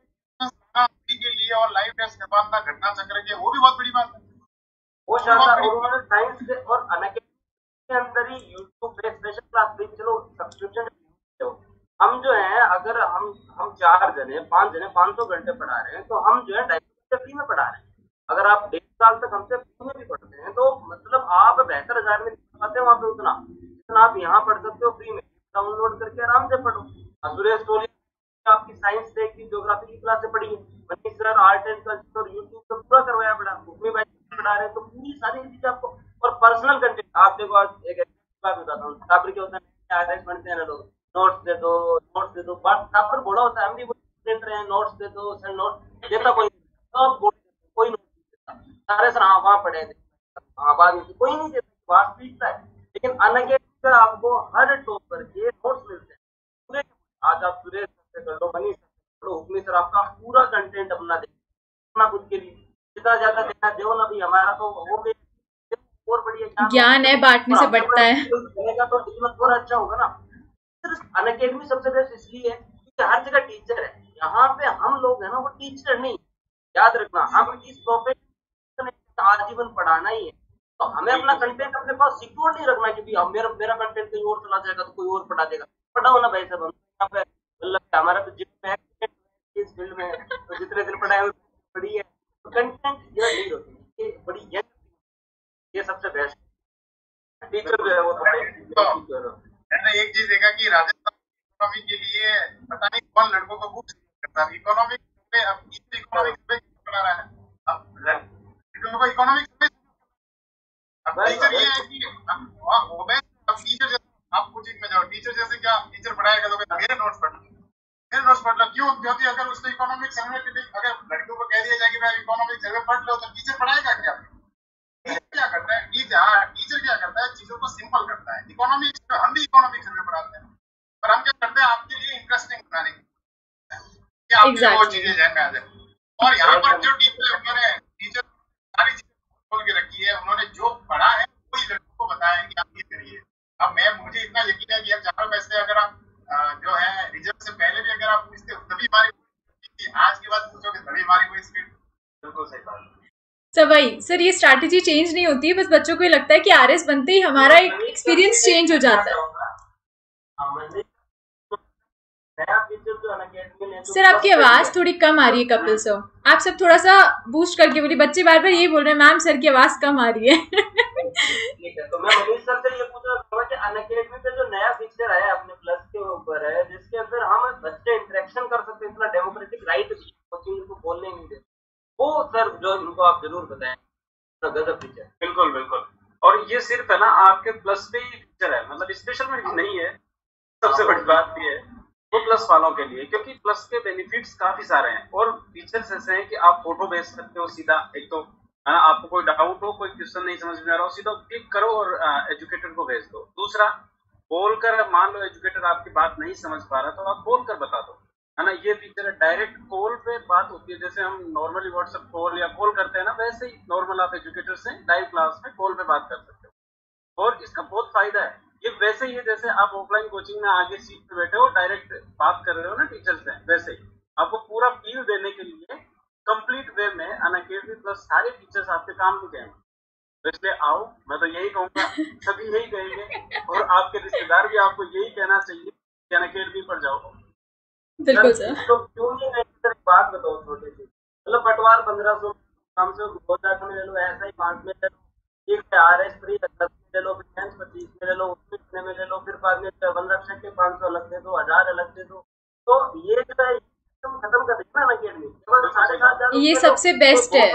के लिए और लाइव टेस्ट करवाना घटना चक्र के, वो भी बहुत बड़ी बात है, वो शानदार। उन्होंने साइंस से और अनअकैडमी के अंदर ही यूट्यूब पे स्पेशल क्लास दी, चलो सब्सक्रिप्शन हम जो है अगर हम हम चार जने पांच जने पाँच सौ घंटे पढ़ा रहे हैं तो हम जो है ढाई सौ फ्री में पढ़ा रहे हैं। अगर आप डेढ़ साल तक हमसे फ्री में भी पढ़ते हैं तो मतलब आप बेहतर हजार में पाते हैं वहाँ पे उतना जितना आप यहाँ पढ़ सकते हो फ्री में, डाउनलोड करके आराम से पढ़ो। सुरेश टोली आपकी साइंस से की ज्योग्राफी की क्लास से पढ़ी है, Manish sir art and culture YouTube पे पूरा करवाया पड़ा, उसमें भाई पढ़ा रहे हैं, तो पूरी सारी चीजें आपको। और पर्सनल कंटेंट आप देखो, आज एक बात बताता हूँ, छात्र के होता है आदेश बनते हैं ना लोग, नोट्स दे दो नोट्स दे दो, बात छात्र बोला होता है, हम भी बोल रहे हैं नोट्स दे दो सर, नोट देता कोई सब कोई नोट देता, सारे सर हाँ वहाँ पढ़े हाँ बाद में कोई नहीं देता, वास्तविकता है। लेकिन अनअकैडमी आपको हर टॉपर के नोट्स मिलते हैं, आज आप सुरेश से कर लो, मनीष कर लो, हुक्मी सर आपका पूरा कंटेंट अपना दे अपना खुद के लिए, जितना ज्यादा देना दो ना भी, हमारा तो हो गया और बढ़िया ज्ञान है बांटने से बढ़ता है, तो बिजनेस और अच्छा होगा ना। अनअकैडमी सबसे बेस्ट इसलिए है क्योंकि हर जगह टीचर है, यहाँ पे हम लोग है ना वो टीचर नहीं, याद रखना हम इस प्रोफेशन आजीवन पढ़ाना ही है, तो हमें अपना कंटेंट अपने पास सिक्योर नहीं रखना कि हम मेरा मेरा कंटेंट कहीं और चला जाएगा तो कोई और पढ़ा देगा। पढ़ा होना भाई साहब, हम यहाँ पे मतलब हमारा तो जितना है इस फील्ड में तो जितने दिन पढ़ा है पढ़ी है, तो कंटेंट ये नहीं होती, ये बड़ी ये ये सबसे बेस्ट टीचर जो है वो मैंने एक चीज देखा कि राजस्थान इकोनॉमी के लिए पता नहीं कौन लड़कों को बुक्स करता, इकोनॉमिक्स में अब इकोनॉमिक्स में पढ़ा रहा है, अब इकोनॉमिक्स में अब टीचर ये है कि अब टीचर आप कोचिंग में जाओ, टीचर जैसे क्या टीचर पढ़ाएगा तो मेरे नोट्स पढ़ लो, मेरे नोट्स पढ़ लो, क्यों? क्योंकि अगर उसको इकोनॉमिक्स समझ में अगर लड़कियों को कह दिया जाए कि भाई इकोनॉमिक्स सर्वे पढ़ लो तो टीचर पढ़ाएगा क्या? टीचर क्या करता है? टीचर हाँ टीचर क्या करता है, चीजों को सिंपल करता है। इकोनॉमिक्स हम भी इकोनॉमिक्स सर्वे पढ़ाते हैं, पर हम क्या करते हैं आपके लिए इंटरेस्टिंग बनाने की आपके exactly. वो चीजें ध्यान में आ जाए। और यहाँ पर जो टीचर उन्होंने टीचर सारी चीजें खोल के रखी है, उन्होंने जो पढ़ा है वही लड़कों को बताया कि आप ये करिए। अब मैं मुझे इतना यकीन है कि अब चारों पैसे अगर आप जो है रिजल्ट से पहले भी अगर आप पूछते तभी हमारी आज के बाद पूछोगे तभी हमारी कोई स्पीड। बिल्कुल सही बात सर वही सर ये स्ट्रैटेजी चेंज नहीं होती है, बस बच्चों को ये लगता है कि आरएस बनते ही हमारा एक एक्सपीरियंस चेंज हो जाता है। सर आपकी आवाज थोड़ी कम आ रही है कपिल सर, आप सब थोड़ा सा बूस्ट करके बोलिए। बच्चे बार बार ये बोल रहे हैं मैम सर की आवाज कम आ रही है। तो मैं मनीष सर से ये पूछ रहा था कि अनअकैडमी पे जो नया फीचर है अपने प्लस के ऊपर है, जिसके अंदर हम बच्चे इंटरेक्शन कर सकते हैं, इतना डेमोक्रेटिक राइट कोचिंग इनको बोलने नहीं देते, वो सर जो इनको आप जरूर बताएं, तो गजब फीचर। बिल्कुल बिल्कुल, और ये सिर्फ है ना आपके प्लस पे ही फीचर है, मतलब स्पेशल में नहीं है। सबसे बड़ी बात ये है वो प्लस वालों के लिए, क्योंकि प्लस के बेनिफिट्स काफी सारे हैं और फीचर्स ऐसे हैं कि आप फोटो भेज सकते हो सीधा, एक तो है ना आपको कोई डाउट हो, कोई क्वेश्चन नहीं समझ में आ रहा हो, सीधा क्लिक करो और एजुकेटर को भेज दो। दूसरा बोलकर, मान लो एजुकेटर आपकी बात नहीं समझ पा रहा तो आप बोलकर बता दो, है ना। ये फीचर है, डायरेक्ट कॉल पे बात होती है, जैसे हम नॉर्मली व्हाट्सएप कॉल या कॉल करते हैं ना, वैसे ही नॉर्मल आप एजुकेटर से लाइव क्लास में कॉल पे बात कर सकते हो और इसका बहुत फायदा है। ये वैसे ही है जैसे आप ऑफलाइन कोचिंग में आगे सीट पे बैठे हो, डायरेक्ट बात कर रहे हो ना टीचर से, वैसे ही आपको पूरा फील देने के लिए कंप्लीट वे में अनअकैडमी प्लस सारे टीचर्स आपके काम में कहेंगे। तो इसलिए आओ, मैं तो यही कहूंगा, सभी यही कहेंगे और आपके रिश्तेदार भी आपको यही कहना चाहिए कि अनअकैडमी पर जाओ। बिल्कुल सर। तो क्यों नहीं सर, एक बात बताओ छोटी सी, मतलब पटवार पंद्रह सौ कम से दो हजार में ले लो, ऐसा ही पांच में ले लो, ठीक है आर एस फ्री ले लो, फिर पच्चीस में ले लो, कितने में ले लो, फिर बाद में पंद्रह परसेंट के पाँच सौ अलग दे दो, हजार अलग दे दो, तो ये जो है खत्म कर देना ना अकेडमी, साढ़े सात हजार ये सबसे बेस्ट है।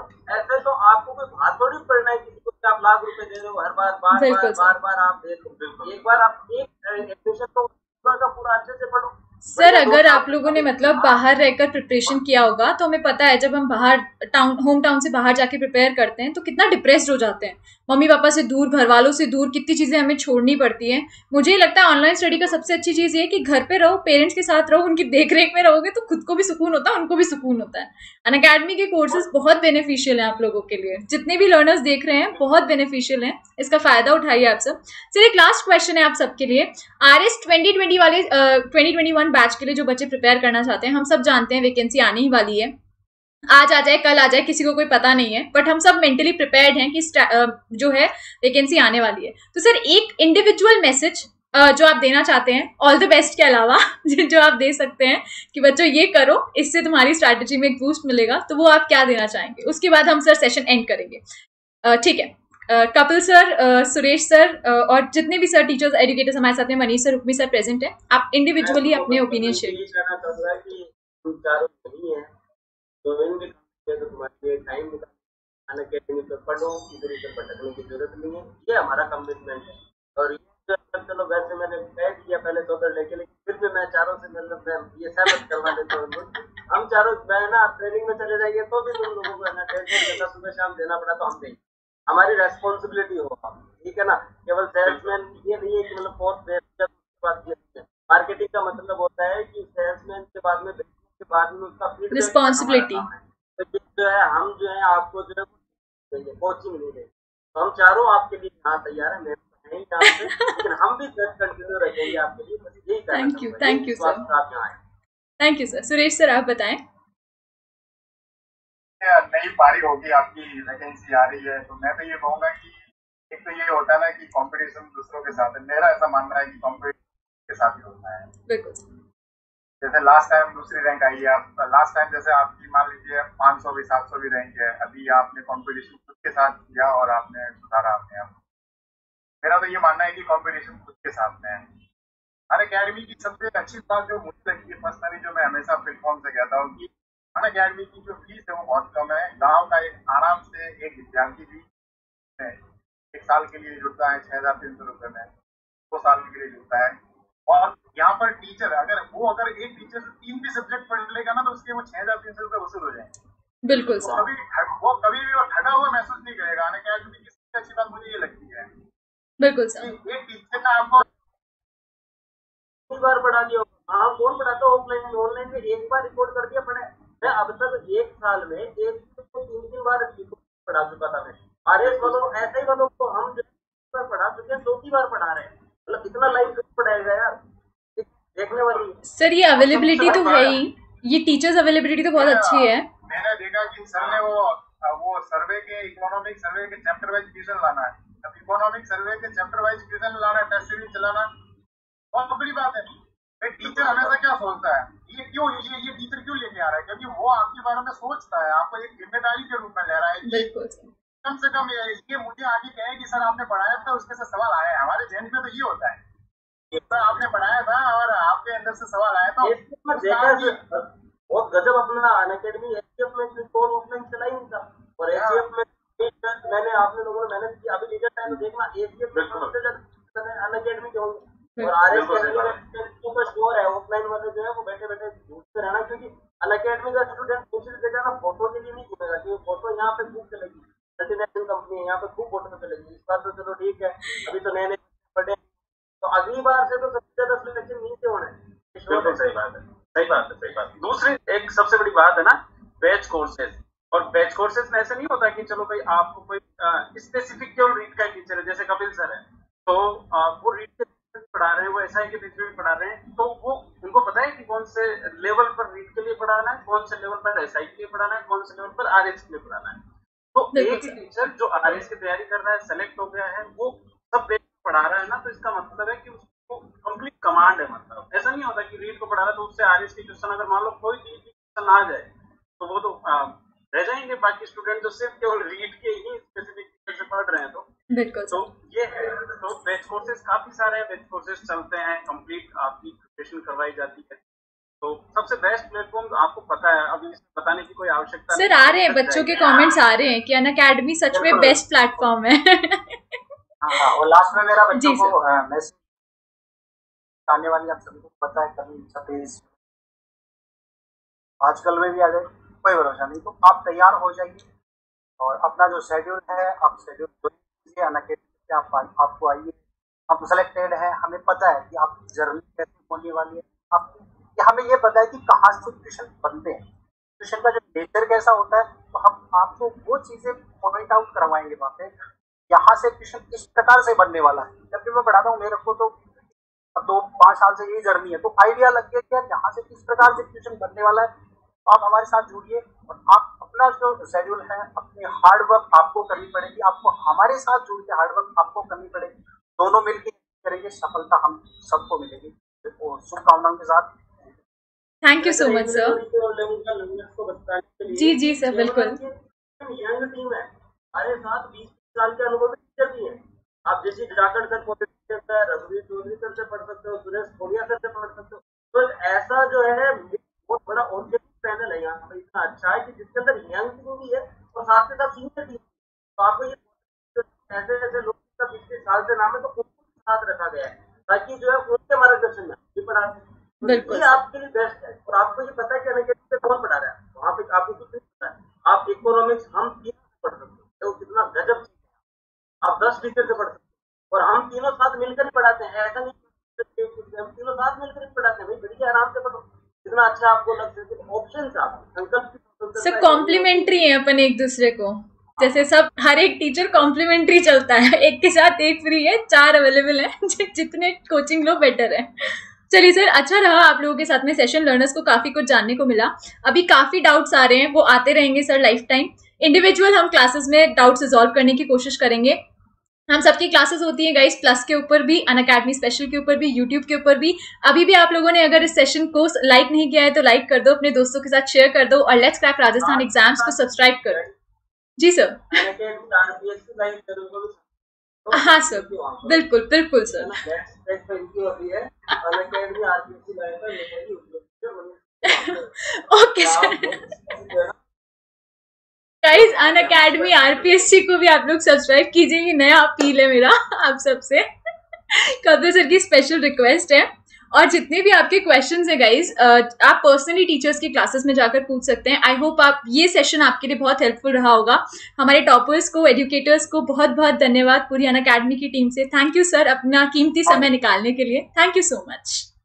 ऐसे तो आपको कोई बात थोड़ी पड़ना है किसी को आप लाख रुपए दे रहे हो हर बार, बार बार बार बार आप दे दो, एक बार आप एक एडमिशन तो पूरा अच्छे से पढ़ो। सर अगर आप लोगों ने मतलब बाहर रहकर प्रिपरेशन किया होगा तो हमें पता है जब हम बाहर टाउन होम टाउन से बाहर जाके प्रिपेयर करते हैं तो कितना डिप्रेस्ड हो जाते हैं, मम्मी पापा से दूर, घर वालों से दूर, कितनी चीज़ें हमें छोड़नी पड़ती हैं। मुझे लगता है ऑनलाइन स्टडी का सबसे अच्छी चीज़ ये है कि घर पे रहो, पेरेंट्स के साथ रहो, उनकी देख रेख में रहोगे तो खुद को भी सुकून होता है, उनको भी सुकून होता है। अनअकैडमी के कोर्सेज बहुत बेनिफिशियल हैं आप लोगों के लिए, जितने भी लर्नर्स देख रहे हैं बहुत बेनिफिशियल हैं, इसका फायदा उठाइए आप सब। सर एक लास्ट क्वेश्चन है आप सबके लिए, आर एस ट्वेंटी ट्वेंटी वाले ट्वेंटी ट्वेंटी वन बैच के लिए जो बच्चे प्रिपेयर करना चाहते हैं, हम सब जानते हैं वैकेंसी आने ही वाली है, आज आ जाए कल आ जाए किसी को कोई पता नहीं है, बट हम सब मेंटली प्रिपेयर्ड हैं कि जो है वैकेंसी आने वाली है। तो सर एक इंडिविजुअल मैसेज जो आप देना चाहते हैं ऑल द बेस्ट के अलावा जो आप दे सकते हैं कि बच्चों ये करो, इससे तुम्हारी स्ट्रैटेजी में एक बूस्ट मिलेगा, तो वो आप क्या देना चाहेंगे? उसके बाद हम सर सेशन एंड करेंगे। ठीक है, कपिल सर, सुरेश सर और जितने भी सर टीचर्स एजुकेटर्स हमारे साथ में, Manish sir, Rukmi sir present है, आप इंडिविजुअली अपने ओपिनियन शेयर पढ़ो, इधर उधर भटकने की जरूरत नहीं है, ये हमारा कमिटमेंट है। और चलो वैसे मैंने तय किया पहले तो उधर लेके, लेकिन फिर भी मैं चारों से मतलब मैं ये सहमत करवा देता हूँ, हम चारों मैं ना ट्रेनिंग में चले जाएंगे तो भी तुम लोगों को ना डेढ़ डेढ़ घंटा सुबह शाम देना पड़ा तो हम देंगे, हमारी रेस्पॉन्सिबिलिटी होगा, ठीक है ना। केवल सेल्समैन ये नहीं है कि मतलब फोर्थ बात, मार्केटिंग का मतलब होता है कि सेल्समैन के बाद में के बाद में उसका रिस्पॉन्सिबिलिटी, तो जो है हम जो है आपको जो है कोचिंग नहीं देंगे, तो हम चारों आपके लिए यहाँ तैयार है, मैं नहीं जानते, लेकिन हम भी कंटिन्यू रखेंगे आपके लिए। यही thank you, thank you sir, thank you sir. Suresh sir आप बताएं। नई पारी होगी, आपकी वैकेंसी आ रही है, तो मैं तो ये कहूँगा कि एक तो ये होता है ना कि कंपटीशन दूसरों के साथ है, मेरा ऐसा मानना है कि कंपटीशन के साथ ही होता है। बिल्कुल। जैसे लास्ट टाइम दूसरी रैंक आई है, आप लास्ट टाइम जैसे आपकी मान लीजिए पाँच सौ भी सात सौ भी रैंक है, अभी आपने कंपटीशन खुद के साथ किया और आपने सुधारा अपने आप। मेरा तो ये मानना है कि कंपटीशन खुद के साथ में है। अन अकेडमी की सबसे अच्छी बात जो मुझे लगती है पर्सनली, जो मैं हमेशा प्लेटफॉर्म से कहता हूँ कि अन अकेडमी की जो फीस है वो बहुत कम है। गाँव का एक आराम से एक विद्यार्थी भी एक साल के लिए जुड़ता है छह हजार तीन सौ रुपए में, दो साल के लिए जुड़ता है। और यहाँ पर टीचर अगर वो अगर एक टीचर से तीन भी सब्जेक्ट पढ़ लेगा ना, तो उसके वो छह हजार तीन सौ रुपए वसूल हो जाएंगे। बिल्कुल तो कभी वो कभी भी वो ठगा हुआ महसूस नहीं करेगा। अन अकेडमी की सबसे अच्छी बात मुझे ये लगती है। बिल्कुल सर। एक टीचर का आपको एक बार पढ़ा दिया, हाँ कौन पढ़ाता ऑफलाइन में, ऑनलाइन में एक बार रिकॉर्ड कर दिया पढ़े। मैं अब तक एक साल में एक को तीन तीन बार पढ़ा चुका था। मैं आर एस वालों ऐसे ही वालों को हम पढ़ा चुके हैं, चौथी बार पढ़ा रहे हैं। मतलब इतना लाइव पढ़ाएगा यार, देखने वाली। सर ये अवेलेबिलिटी तो है ही, ये टीचर्स अवेलेबिलिटी तो बहुत अच्छी है। मैंने देखा कि सर ने वो वो सर्वे के इकोनॉमिक सर्वे के चैप्टर वाइज क्वेश्चन लाना है। अब इकोनॉमिक सर्वे के चैप्टर वाइज क्वेश्चन लाना है, टेस्ट सीरीज चलाना बहुत बड़ी बात है। टीचर हमेशा क्या सोचता है, ये क्यों ये ये टीचर क्यों लेके आ रहा है, क्योंकि वो आपके बारे में सोचता है, आपको एक जिम्मेदारी के रूप में ले रहा है। बिल्कुल। कम से कम ये मुझे आगे कहे कि सर आपने पढ़ाया था, उसमें से सवाल आया है। हमारे जहन में तो ये होता है कि सर आपने पढ़ाया था और आपके अंदर से सवाल आया था। बहुत गजब अपना अन अकेडमी एचजीएफ में कोई ऑफलाइन चला ही नहीं था, और एचजीएफ में मैंने आपने लोगों ने मेहनत की। अभी रिजल्ट आया तो देखना एचजीएफ में सबसे ज्यादा अन अकेडमी के होंगे, और आर एस का स्कोर है। ऑफलाइन वाले जो है वो बैठे बैठे ढूंढते रहना, क्योंकि अन अकेडमी का स्टूडेंट दूसरी जगह ना फोटो के लिए नहीं घूमेगा, क्योंकि फोटो यहाँ पे खूब चलेगी, मल्टीनेशनल कंपनी है यहाँ पे खूब फोटो चलेगी। इस बार तो चलो ठीक है, अभी तो नए नए बड़े, तो अगली बार से तो सबसे ज्यादा सिलेक्शन नीचे होना है। बिल्कुल सही बात है, सही बात है, सही बात। दूसरी एक सबसे बड़ी बात है ना बैच कोर्सेज, और बैच कोर्सेज में ऐसा नहीं होता कि चलो भाई आपको कोई स्पेसिफिक केवल रीड का टीचर है, जैसे कपिल सर है, तो आ, वो रीड के पढ़ा रहे हैं, वो एसआई के टीचर भी पढ़ा रहे हैं, तो वो उनको पता है कि कौन से लेवल पर रीड के लिए पढ़ाना है, कौन से लेवल पर एसआई के लिए पढ़ाना है, कौन से लेवल पर आरएस के लिए पढ़ाना है। तो एक ही टीचर जो आरएस की तैयारी कर रहा है, सेलेक्ट हो गया है, वो सब बैच पढ़ा रहा है ना, तो इसका मतलब है कि उसको कंप्लीट कमांड है। मतलब ऐसा नहीं होता कि रीड को पढ़ा रहा है तो उससे आरएस के क्वेश्चन अगर मान लो कोई क्वेश्चन आ जाए तो वो तो आ, रह जाएंगे बाकी स्टूडेंट जो सिर्फ केवल रीड के ही स्पेसिफिक टीचर से पढ़ रहे हैं। तो बिल्कुल। तो ये है, तो बैच कोर्सेज काफी सारे बैच कोर्सेज चलते हैं, कंप्लीट आपकी प्रिपरेशन करवाई जाती है। तो सबसे बेस्ट प्लेटफॉर्म आपको पता है, अभी बताने की कोई आवश्यकता नहीं। सर आ रहे हैं बच्चों के कमेंट्स आ रहे हैं कि अन अकेडमी सच में बेस्ट प्लेटफॉर्म है। हाँ, और लास्ट में मेरा बच्चों को मैसेज आने वाली, आप सभी को पता है कभी छब्बीस आजकल में भी आ जाए, कोई भरोसा नहीं। तो आप तैयार हो जाइए और अपना जो शेड्यूल है आप शेड्यूल कीजिए, अन अकेडमी से आप आपको आइए, आप सेलेक्टेड हैं, हमें पता है कि आपकी जर्नी कैसे होने वाली है, आप हमें ये पता है कि कहाँ से ट्यूशन बनते हैं, ट्यूशन का जो नेचर कैसा होता है, तो हम आपको वो चीजें पॉइंट आउट करवाएंगे वहाँ पे। यहाँ से ट्यूशन इस प्रकार से बनने वाला है। जब भी मैं पढ़ाता हूँ, मेरे को तो अब दो पाँच साल से यही जर्नी है, तो आइडिया लग गया कि यहाँ से किस प्रकार से ट्यूशन बनने वाला है। तो आप हमारे साथ जुड़िए और आप अपना जो शेड्यूल है, अपनी हार्ड वर्क आपको करनी पड़ेगी, आपको हमारे साथ जुड़ के हार्ड वर्क आपको करनी पड़ेगी, दोनों मिलकर करेंगे, सफलता हम सबको मिलेगी। तो शुभकामनाओं के साथ thank you so much sir. जी जी सर, बिल्कुल। यंग टीम है, हमारे साथ बीस साल के अनुभव टीचर भी हैं। आप जैसे जाकर सर पॉलिटिशियन है, रघुवीर चौधरी सर से पढ़ सकते हो, सुरेश खोलिया सर से पढ़ सकते हो। तो ऐसा जो है बहुत बड़ा ऑर्गेनाइज पैनल है यहाँ पर, इतना अच्छा है कि जिसके अंदर यंग टीम भी है और साथ के साथ सीनियर टीम। तो आपको ये ऐसे ऐसे लोग पिछले साल से नाम है तो उनको साथ रखा गया है, ताकि जो है उनके मार्गदर्शन में ये पढ़ा ये आपके लिए बेस्ट है। और आपको ये पता है कि अनअकैडमी पे कौन पढ़ा रहा है, वहाँ पे आपको कुछ नहीं पता है। आप इकोनॉमिक्स हम तीन पढ़ सकते हो, तो कितना गजब चीज है। आप दस टीचर से पढ़ सकते हो और हम तीनों साथ मिलकर ही पढ़ाते हैं। ऐसा नहीं हम तीनों साथ मिलकर ही पढ़ाते हैं, भाई बढ़िया आराम से पढ़ो, कितना अच्छा आपको लग सके। ऑप्शन आप संकल्प सब कॉम्प्लीमेंट्री है अपन एक दूसरे को, जैसे सब हर एक टीचर कॉम्प्लीमेंट्री चलता है, एक के साथ एक फ्री है, चार अवेलेबल है, जितने कोचिंग लो बेटर है। चलिए सर, अच्छा रहा आप लोगों के साथ में सेशन, लर्नर्स को काफी कुछ जानने को मिला। अभी काफी डाउट्स आ रहे हैं, वो आते रहेंगे सर लाइफ टाइम। इंडिविजुअल हम क्लासेस में डाउट्स रिजॉल्व करने की कोशिश करेंगे। हम सबकी क्लासेस होती है गाइस, प्लस के ऊपर भी, अनअकैडमी स्पेशल के ऊपर भी, यूट्यूब के ऊपर भी। अभी भी आप लोगों ने अगर इस सेशन को लाइक नहीं किया है तो लाइक कर दो, अपने दोस्तों के साथ शेयर कर दो, और लेट्स क्रैक राजस्थान एग्जाम्स को सब्सक्राइब करो। जी सर। हाँ सर, बिल्कुल बिल्कुल sir. Okay sir. Guys, Unacademy RPSC को भी आप लोग सब्सक्राइब कीजिए, ये नया अपील है मेरा आप सबसे। कपिल सर की स्पेशल रिक्वेस्ट है। और जितने भी आपके क्वेश्चंस हैं गाइस, आप पर्सनली टीचर्स की क्लासेस में जाकर पूछ सकते हैं। आई होप आप ये सेशन आपके लिए बहुत हेल्पफुल रहा होगा। हमारे टॉपर्स को, एजुकेटर्स को बहुत बहुत धन्यवाद पूरी अनअकैडमी की टीम से। थैंक यू सर अपना कीमती समय निकालने के लिए। Thank you so much.